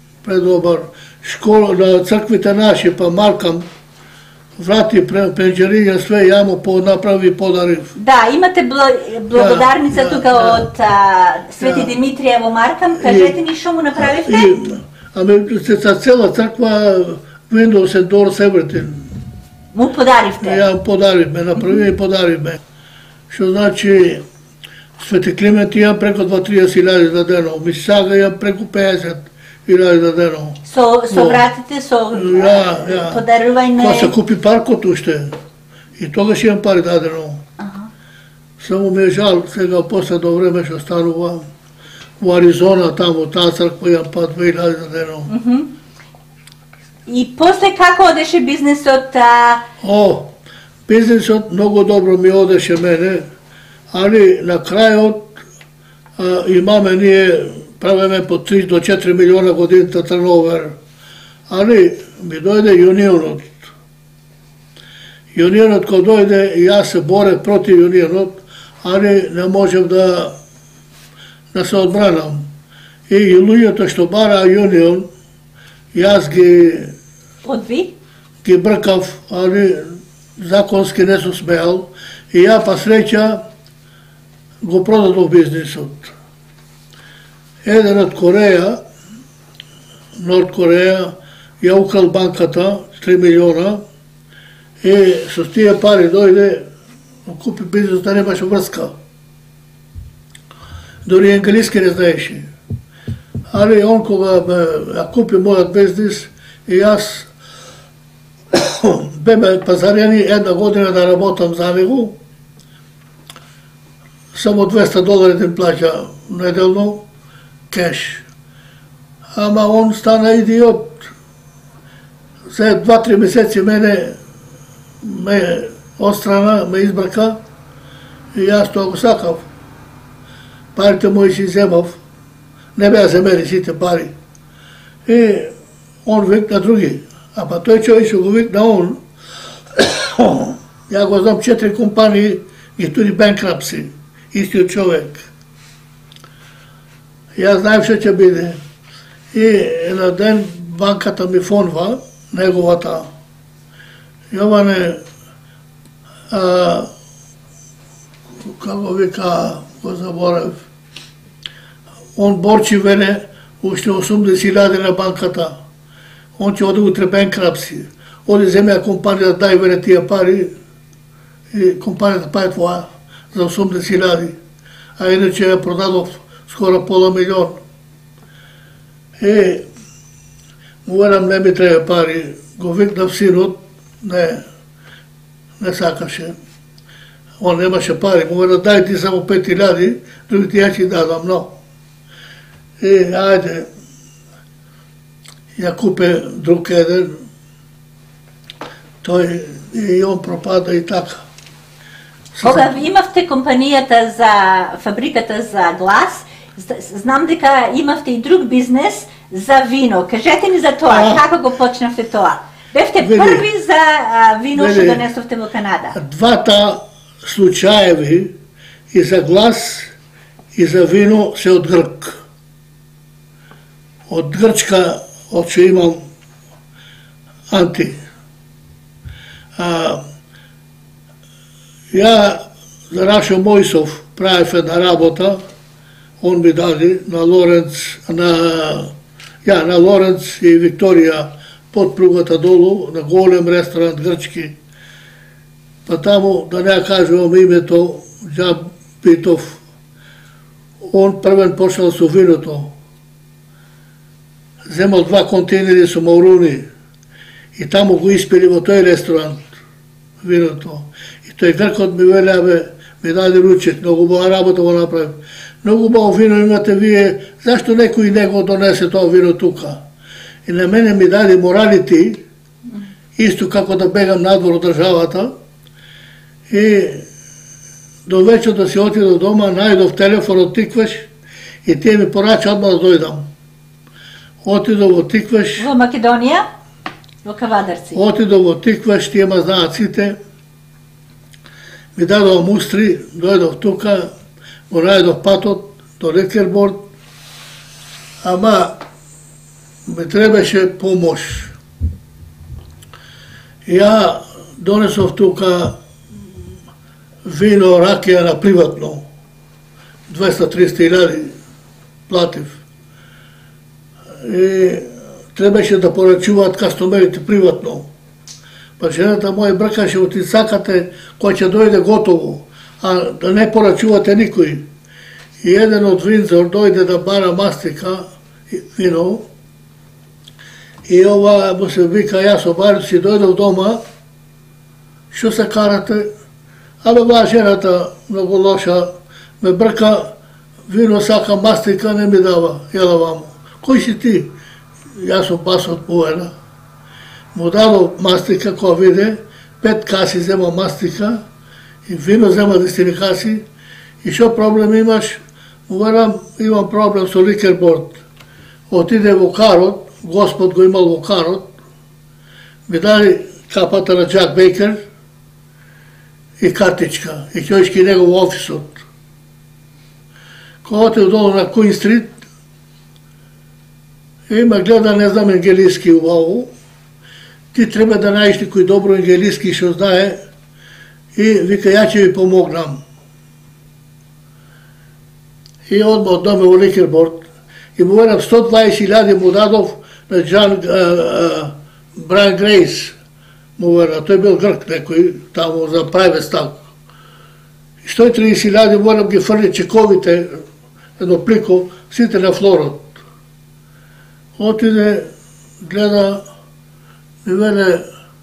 Школа на црквите наши, па маркам, врати, пенџериња, све, ја му направи подарив. Да, имате благодарница тука од Свети Димитрија во Маркам. Кажете ни што му направивте? Ами, за цела црква, Windows and Doors, everything. Му подаривте? Ја подаривме, направи и подаривме. Што значи, Свети Климент имам преко 2-30.000 за дено, Мисага имам преко 50.000 за дено. Со вратите, со подарување... Кога се купи паркот уште, и тогаш имам пари дадено. Само ми е жал, сега после до време што станува во Аризона, таму, таа црква имам па 2.000 за дено. И после како одеше бизнесот? Бизнесот многу добро ми одеше мене, али на крајот имаме ние, правиме по 3 до 4 милиона годината турновер, али ми дојде юнионот. Юнионот кога дојде, јас се борев против юнионот, али не можев да се одбранам. И луѓето што бараа юнион, јас ги бркав, али законски не сум смеал, и ја па среќа го продадов бизнисот. Еден од Кореја, Норд Кореја, ја украл банката, 3 милиона, и со тие пари дојде, купи бизнис, да немаше врска. Дори англиски не знаеше. Али он кога ја купи мојот бизнис, и јас беме пазарени 1 година да работам за него, само $200 ден плаќа неделно, кеш. Ама он стана идиот. За 2-3 месеци мене ме отстрана, ме избрака и јас тоа го сакав. Парите мои си земав, не беа за мене сите пари. И он викна други. А па тој човек што го викна он, ја го знам 4 компании и туди банкрапси. Истиот човек. Јас знаев што ќе биде. И еден ден банката ми фонва, неговата. Јоване, како вика, го заборав, он борчи вене уште 80.000 на банката. Он ќе оде утре банкрапси. Оде земја компанија да дај вене тие пари и компанијата па е твоја за 80.000. А иначе ја продадов скоро пола милион. Му верам не ми треба пари. Го викнав синот, не сакаше. Он немаше пари. Му верам дај ти само 5.000, другите ја ќе дадам, но. Ајде, ја купе друг еден, тој и он пропада и така. Кога имавте компанијата за фабриката за глас, знам дека имавте и друг бизнес за вино. Кажете ни за тоа, како го почнавте тоа? Бевте први за вино што донесовте во Канада. Двата случаеви и за глас и за вино се од Грк. Од Грчка, од што имам анти. Ја за Рашо Мојсов, правев една работа, он ми даде на Лоренц и Викторија под пругата долу, на голем ресторант грчки. Па таму, да не кажувам името, Джаб Питов, он првен почнал со виното. Земал 2 контейнери со мауруни и таму го испили во тој ресторант виното. И тој гркот ми вели, ми даде ручек, многу убава работа го направи. Многу убаво вино имате вие, зашто некој не го донесе тоа вино тука? И на мене ми даде моралити, исто како да бегам надвор од државата. И до вечер да си отидов дома, најдов телефон од Тиквеш и тие ми порача одма да дојдам. Отидов во Тиквеш. Во Македонија? Во Кавадарци? Отидов во Тиквеш, тие ма знаат сите. Ми дадов мустри, дојдов тука, го најдов патот до Рекерборд, ама ми требаше помош. Ја донесов тука вино, ракија на приватно. 200-300 илјади платив. И требаше да порачуваат кастомерите приватно. Па жената моја бркаше од сакате кој ќе дојде готово, а да не порачувате никој. И еден од Виндзор дојде да бара мастика, вино, и ова му се вика, јас обарив си дојдов дома, што се карате? Абе, баа жената, многу лоша, ме брка, вино сака, мастика не ми дава, ела вамо. Кој си ти? Јас сум пасот Муена. Му дадо мастика, која виде, 5 каси зема мастика, и вино зема 10 каси, и што проблем имаш? Му верам, имам проблем со Рикерборд. Отиде во карот, Господ го имал во карот, ми даде капата на Джак Бейкер и картичка, и ќе очки него во офисот. Кога отидов долу на Куин Стрит, и ме гледа, не знам енгелиски убаво, ти треба да најдеш некој добро енгелиски што знае, и вика, ја ќе ви помогнам. И одма од доме во Рикерборд, и му верам 120.000 му дадов на Брайан Грейс, му верам, тој бил грк некој, таму за прајве стак. И 130.000 му верам ги фрли чековите, едно плико, сите на флорот. Отиде, гледа, ми веле,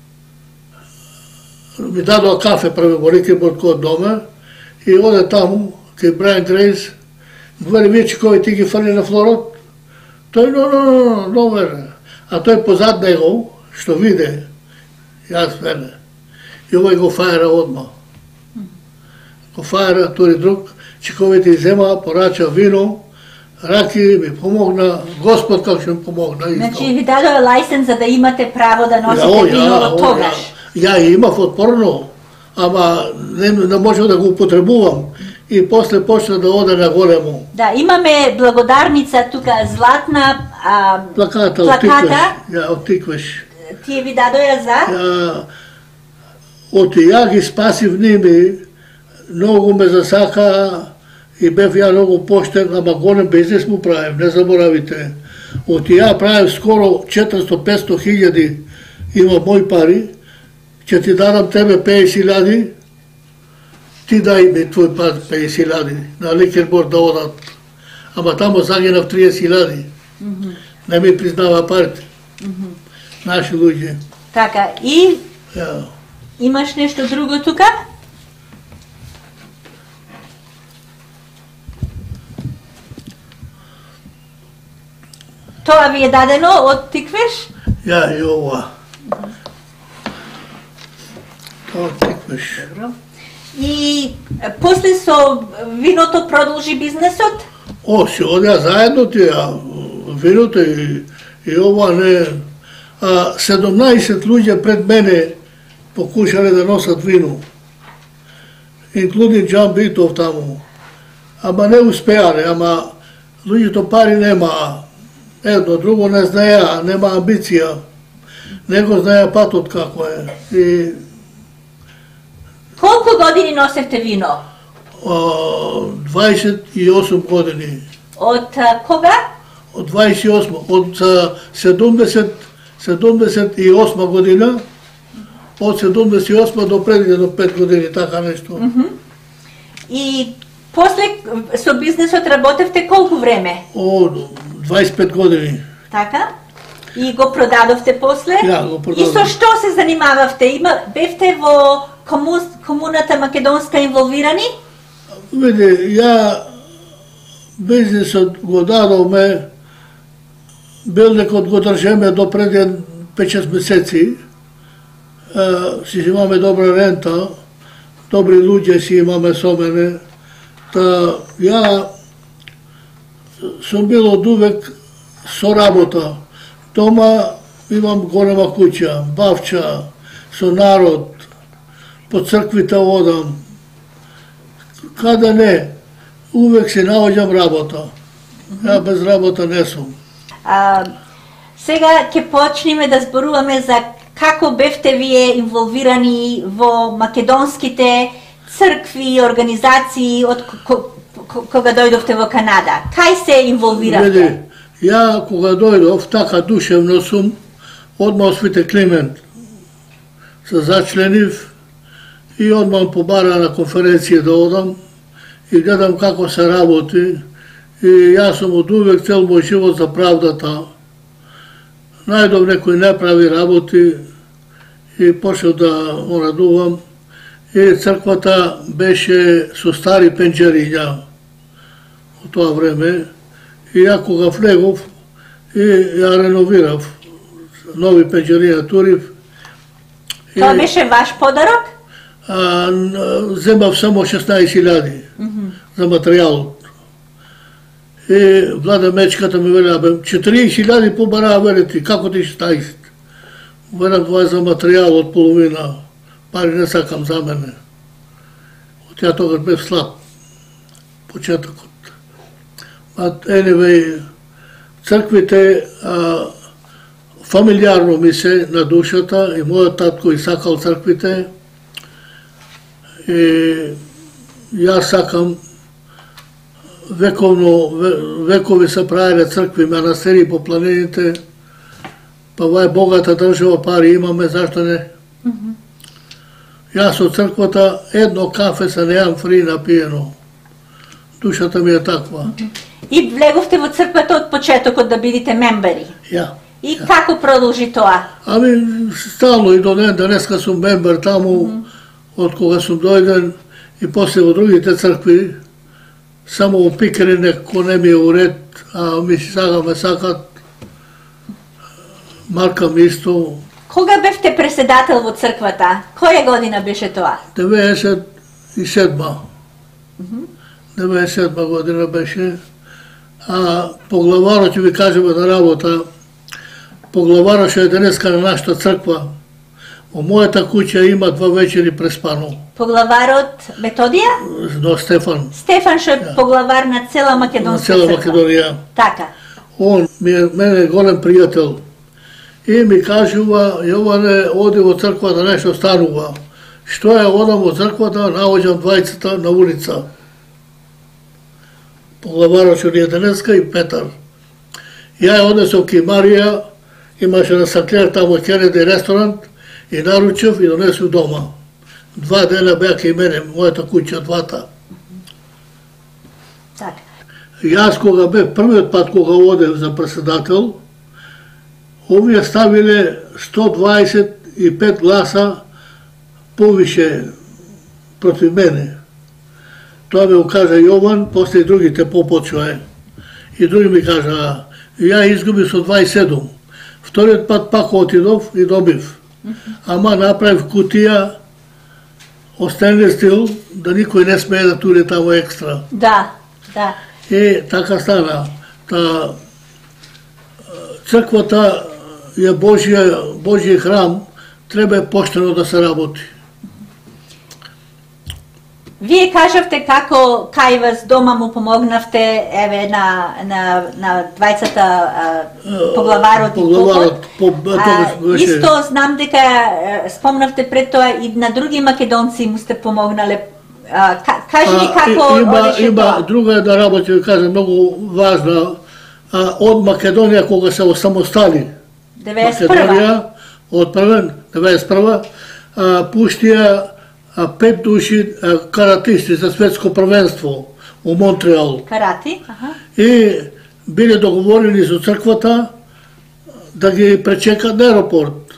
ми дадоа кафе прво во Рикерборд кој доме, и оде таму, кај Брайан Грейс, му веле, вие чекови ти ги фрли на флорот? Тој, но, вере. А тој позад него, што виде, јас веле, и овој го фајера одма. Го фајера, тој друг, чековите изема, порача вино, раки ми помогна, Господ како ќе ми помогна. Значи ви дадоа лајсенс за да имате право да носите вино во тогаш? Ја имав отпорно, ама не можев да го употребувам. И после почна да оде на големо. Да, имаме благодарница тука, златна плаката. Од Тиквеш. Тие ви дадоја за? Ја ги спасив ними, многу ме засака и бев ја многу поштен, ама голем бизнес му правим, не заборавите. Ја правим скоро 400-500 хиљади, има мои пари, ќе ти дадам тебе 50.000, ти дај ми твој пат 50.000, на Рикерборд да одат. Ама тамо загинав 30.000. Не ми признава парите. Наши луѓе. Така, и имаш нешто друго тука? Тоа ви е дадено од Тиквеш? Ја, и ова. Тоа од Тиквеш. Добро. И после со виното продолжи бизнесот? Си одеа заедно тие, виното и ова не... 17 луѓе пред мене покушале да носат вино. Инклудин Джан Битов таму. Ама не успеале, ама луѓето пари немаа. Едно, друго не знаеа, нема амбиција. Не го знаеа патот како е. И колку години носевте вино? 28 години. Од кога? Од 28, од 78 година, од 78 до преди до 5 години, така нешто. И после со бизнесот работевте колку време? 25 години. Така? И го продадовте после? Ја, го продадов. И со што се занимававте? Бевте во комуната македонска инволвирани? Види, ја бизнесот го дадовме, бил некот го држеме до преди 5-6 месеци, си имаме добра рента, добри луѓе си имаме со мене, та ја сум бил од увек со работа. Дома имам голема куќа, бавча, со народ, по црквите одам, каде не, увек си наоѓам работа. Ја без работа не сум. Сега ќе почнеме да зборуваме за како бевте вие инволвирани во македонските цркви и организации од кога дојдовте во Канада. Кај се инволвиравте? Види, ја кога дојдов, така душевно сум, одма од Свите Климент се зачленив и одма побара на конференција да одам и гледам како се работи и јас сум од увек цел мој живот за правдата. Најдов некој неправи работи и почнав да орадувам и црквата беше со стари пенџериња од тоа време и ја кога влегов и ја реновирав, нови пенџериња турив. Тоа беше ваш подарок? Земав само 16.000 за материјалот. И влада мечката ми вели, 40.000 побара, вели ти, како ти 16? Велам, това е за материјал од половина, пари не сакам за мене. От ја тогаш бев слаб, почетокот. But anyway, црквите фамилиарно ми се на душата и мојот татко и сакал црквите. И јас сакам векови се правеле цркви, манастири по планините, па ова е богата држава, пари имаме, зашто не? Јас од црквата едно кафе се неам фри напиено. Душата ми е таква. И влеговте во црквата од почетокот да бидите мембери? Ја. И како продолжи тоа? Ами, стално и до ден, денеска сум мембер таму, од кога сум дојден и после во другите цркви, само во Пикери некако не ми е уред, а ми сега ме сакат, Марка ми исто. Кога бевте преседател во црквата? Која година беше тоа? 97. 97 година беше. А поглаварот ќе ви кажеме на работа, поглаварот што е денеска на нашата црква, во мојата куќа има 2 вечери преспано. Поглаварот Методија? Но Стефан. Стефан што е поглавар на цела македонска црква. На цела Македонија. Така. Он мене е голем пријател. И ми кажува, Јоване, оди во црква да нешто станува. Што е, одам во црквата, наоѓам двајцата на улица. Поглаварот што ни е денеска и Петар. Ја ја однесов ки Марија, имаше на Саклер тамо Кенеди ресторант, и наручев и донесов дома. 2 дена беа и мене, мојата куќа, двата. Така. Јас кога бев првиот пат кога одев за председател, овие ставиле 125 гласа повише против мене. Тоа ми го кажа Јован, после и другите попочвае. И други ми кажа, ја изгубив со 27. Вториот пат пак отидов и добив. Ама направив кутија остенле стил, да никој не смее да тури тамо екстра. Да, да. И така стана. Црквата е Божји храм, треба поштено да се работи. Вие кажавте како кај вас дома му помогнавте еве на двајцата поглаварот и попот. Исто знам дека спомнавте пред тоа и на други македонци му сте помогнале Кажи ни како одеше Има тоа. друга една работа, ви кажа, многу важна. Од Македонија, кога се осамостали, 91. Македонија, од 91. Пуштија 5 души каратисти за светско првенство у Монтреал. Карати, аха. И биле договорени со црквата да ги пречекат на аеропорт.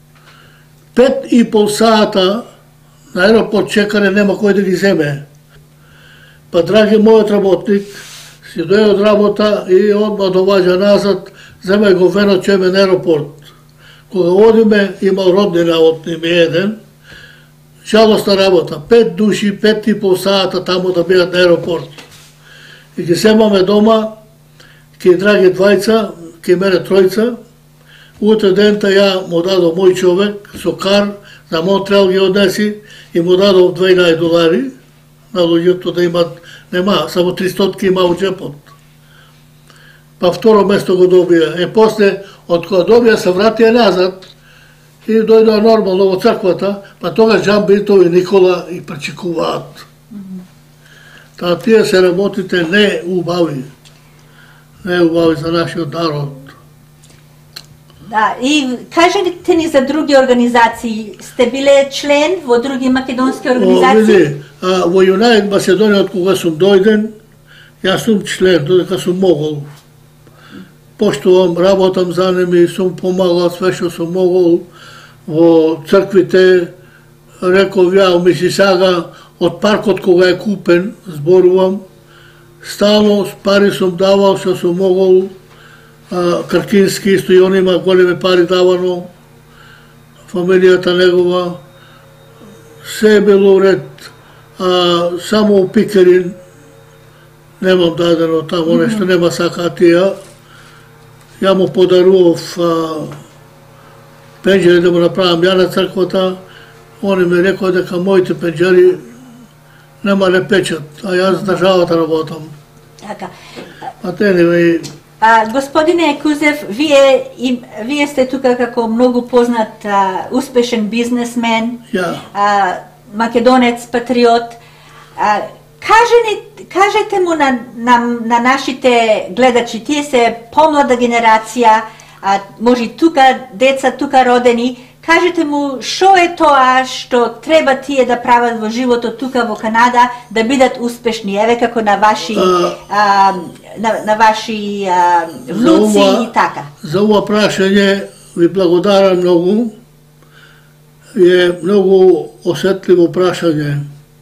5,5 сата на аеропорт чекане, нема кој да ги земе. Па, драги мојот работник, си дојде од работа и одма доваѓа назад, земај го Вено, чуеме на аеропорт. Кога одиме, имал роднина од ними еден, жалостна работа, 5 души, 5,5 сата таму да бидат на аеропорт. И ги земаме дома, ке драги двајца, ке мене тројца, утре дента ја му дадов мој човек со кар, за Монтреал ги однеси и му дадов $2,000 на луѓето да имат, нема, само 300 има у джепот. Па второ место го добија. После, од кога добија, се вратија назад и дојдоа нормално во црквата, па тогаш Джан Битов и Никола и пречекуваат. Тие се работите не убави. Не убави за нашиот народ. Да, и кажете ни за други организации. Сте биле член во други македонски организации? Види, во Юнајт Macedonian, од кога сум дојден, јас сум член, додека сум могол. Поштувам, работам за ними, сум помагал све што сум могол во црквите. Реков ја, у Мисисага, од паркот кога е купен, зборувам, стално пари сум давал што сум могол. Кркински исто и он има големи пари давано, фамилијата негова, се е било уред, само у Пикерин немам дадено тамо нешто, нема сака тија. Ја му подарував пенџери да му направам ја на црквата, они ми рекоа дека моите пенџери нема не печат, а јас за државата работам. Така. А те не. Господине Кузев, вие сте тука како многу познат успешен бизнесмен, македонец, патриот. Кажете му на нашите гледачи, тие се помлада генерација, може тука деца тука родени, кажете му што е тоа што треба тие да прават во животот тука во Канада да бидат успешни, еве како на ваши внуци и така. За ова прашање ви благодарам многу. Е многу осетливо прашање.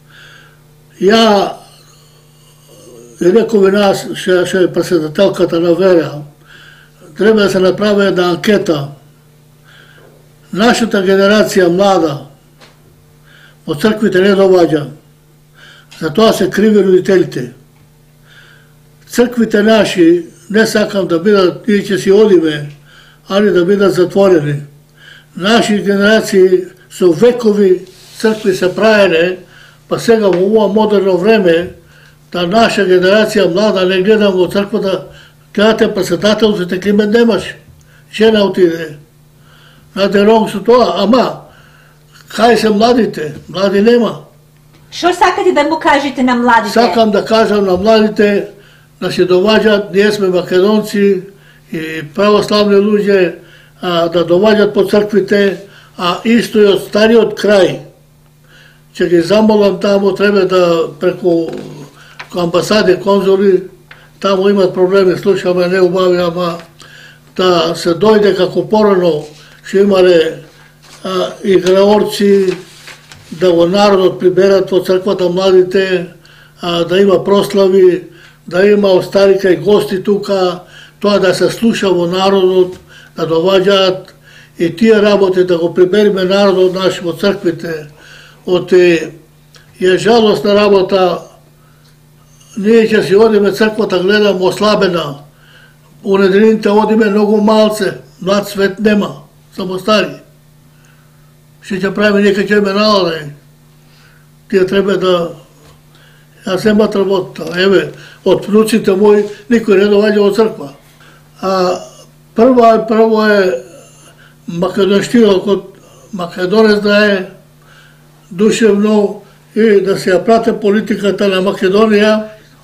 Ја реков нас, ше е председателката на Вера, треба да се направи една анкета. Нашата генерација млада во црквите не доваѓа. Затоа се криви родителите. Црквите наши не сакам да бидат, ние ќе си одиме, али да бидат затворени. Наши генерации со векови цркви се праене, па сега во ова модерно време, да наша генерација млада не гледам во црквата, гледате председателството, Климент немаш. Жена отиде. Наде рог со тоа, ама, кај се младите? Млади нема. Што сакате да му кажете на младите? Сакам да кажам на младите да се доваѓат, ние сме македонци и православни луѓе, да доваѓат по црквите, а исто и од стариот крај. Ќе ги замолам таму, треба да преку амбасади, конзули, таму имат проблеми, слушаме неубави, ама да се дојде како порано, што имале играорци, да го народот приберат во црквата младите, да има прослави, да има остарика и гости тука, тоа да се слуша во народот, да доваѓаат и тие работи да го прибериме народот наш во црквите. Е жалостна работа, ние ќе си одиме црквата, гледам ослабена, у неделините одиме многу малце, млад свет нема, само стари. Што ќе правиме, ние ќе ме наладе. Тие треба да ја земат работа. Еве, од внуците мои никој не доваѓа во црква. Прво е македонштинот, македонец да е душевно и да се ја прате политиката на Македонија,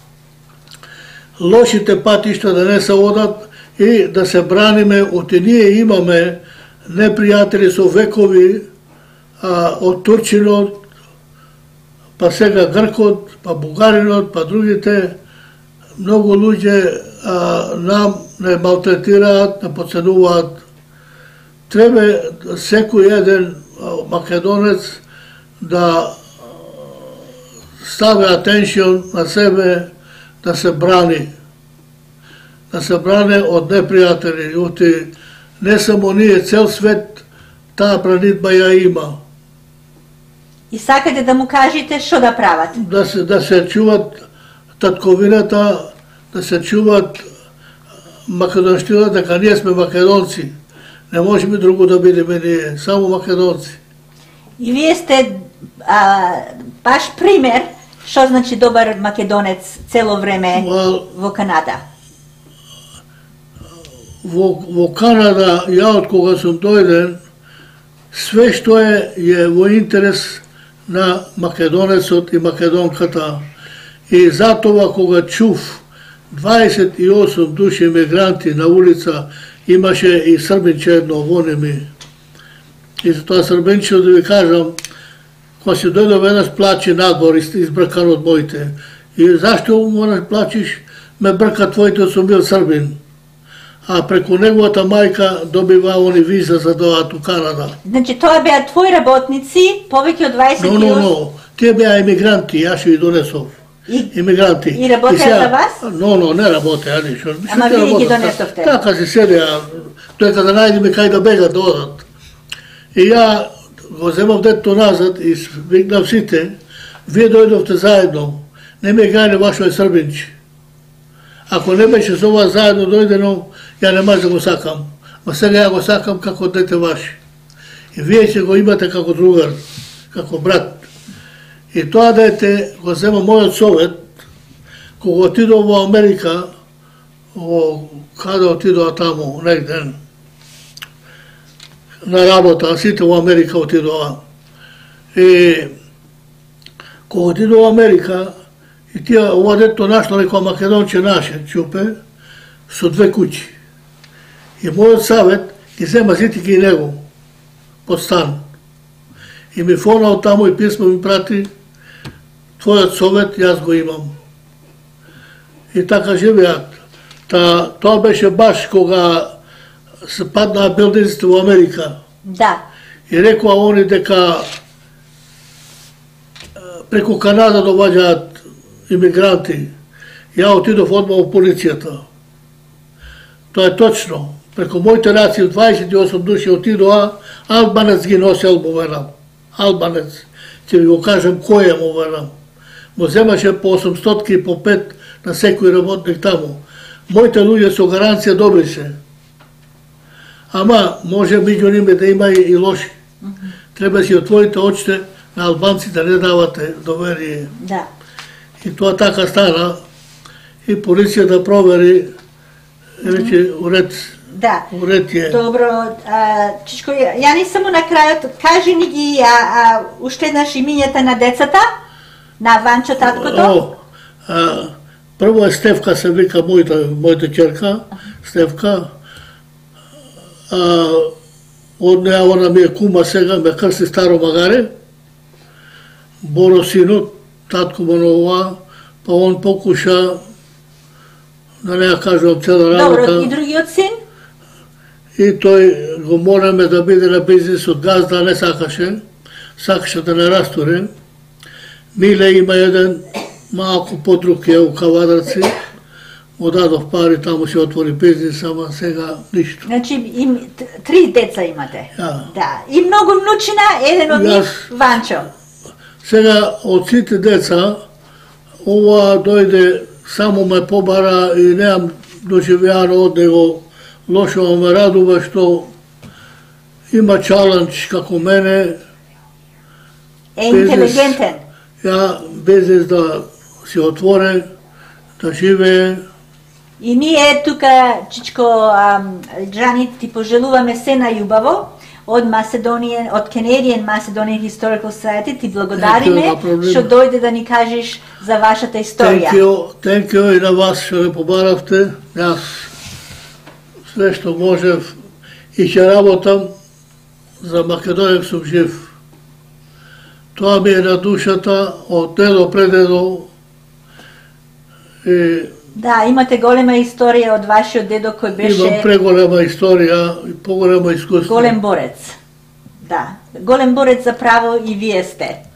лошите патишта да не се одат и да се браниме, од ние имаме непријатели со векови, од Турчинот, па сега Гркот, па Бугаринот, па другите, многу луѓе нам не малтретираат, не подценуваат. Треба секој еден македонец да стави атеншион на себе, да се брани. Да се бране од непријатели. Оти не само ние, цел свет таа бранитба ја има. И сакате да му кажете што да прават? Да се чуват татковината, да се чуват македонштина, дека ние сме македонци. Не можеме друго да бидеме ние, само македонци. И вие сте баш пример што значи добар македонец цело време во Канада. Во Канада, ја од кога сум дојден, све што е во интерес на македонецот и македонката. И затоа кога чув 28 души мигранти на улица, имаше и србинче едно вонеми. И затоа србинче да ви кажам, кога си дојдов веднаш плачи надбор, избркан од моите. И зашто мораш плачиш, ме брка твоите, сум бил србин. А преку неговата мајка добива они виза за доаат у Канада. Значи тоа беа твои работници, повеќе од 28... Но, тие беа емигранти, јас ќе ви донесов. Имигранти. И работеа за вас? Не работеа ништо. Ама вие ги донесовте? Така се седеа, тоека да најдеме кај да бегат да одат. И ја го земав детето назад и викнав сите, вие дојдовте заедно, не ме гајне вашој србинче. Ако не беше со вас заедно дојдено, ја не може да го сакам. Ма сега ја го сакам како дете ваше. И вие ќе го имате како другар, како брат. И тоа дете го зема мојот совет, кога отидов во Америка, каде отидоа таму, негде, на работа, сите во Америка отидоа. И кога отидов во Америка, и тие ова дето нашло некоја македонче наше, чупе, со 2 куќи. И мојот савет ги зема сите ги него, под стан. И ми фонал таму и писмо ми прати, твојот совет јас го имам. И така живеат. Тоа беше баш кога се паднаа билдинзите во Америка. Да. И рекоа они дека преку Канада доаѓаат имигранти. Ја отидов одма во полицијата. Тоа е точно. Преку моите раци 28 души отидоа, албанец ги носел, му верам. Албанец. Ќе ви го кажем кој е, му верам. Му земаше по 800 и по 5 на секој работник таму. Моите луѓе со гаранција добри се. Ама може меѓу ними да има и лоши. Треба си отворите очите на албанци да не давате доверие. Да. И тоа така стана. И полицијата провери, рече, уред. Да. Уред е. Добро, Чичко, ја не само на крајот, кажи ни ги уште еднаш имињата на децата, на Ванчо таткото. Прво е Стефка, се вика мојата ќерка, Стефка. Од неа она ми е кума сега, ме крсти старо магаре. Боро синот, татко Манова, па он покуша, да не ја кажувам цела работа. Добро, и другиот син? И тој го мораме да биде на бизнисот, газда не сакаше, сакаше да не растуре. Миле има еден малку подруг е у Кавадарци, му дадов пари, таму се отвори бизнис, ама сега ништо. Значи, 3 деца имате? Ja. Да. И многу внучина, еден од нив Ванчо. Сега, од сите деца, ова дојде, само ме побара и неам доживеано од него. Лошо ме радува што има чалендж како мене. Е интелигентен. Ја бизнес да си отворен, да живее. И ние тука, Чичко, Джани, ти пожелуваме се најубаво od Canadian Macedonian Historical Society. Ti благодариме што дојде да ни кажеш за вашата историја. Thank you и на вас што ме побаравте. Јас све што можев и ќе работам за Македонија сум жив. Тоа ми е на душата од дедо предедо. Да, имате голема историја од вашиот дедо кој беше... Имам преголема историја и поголемо искуство. Голем борец. Да, голем борец за право и вие сте.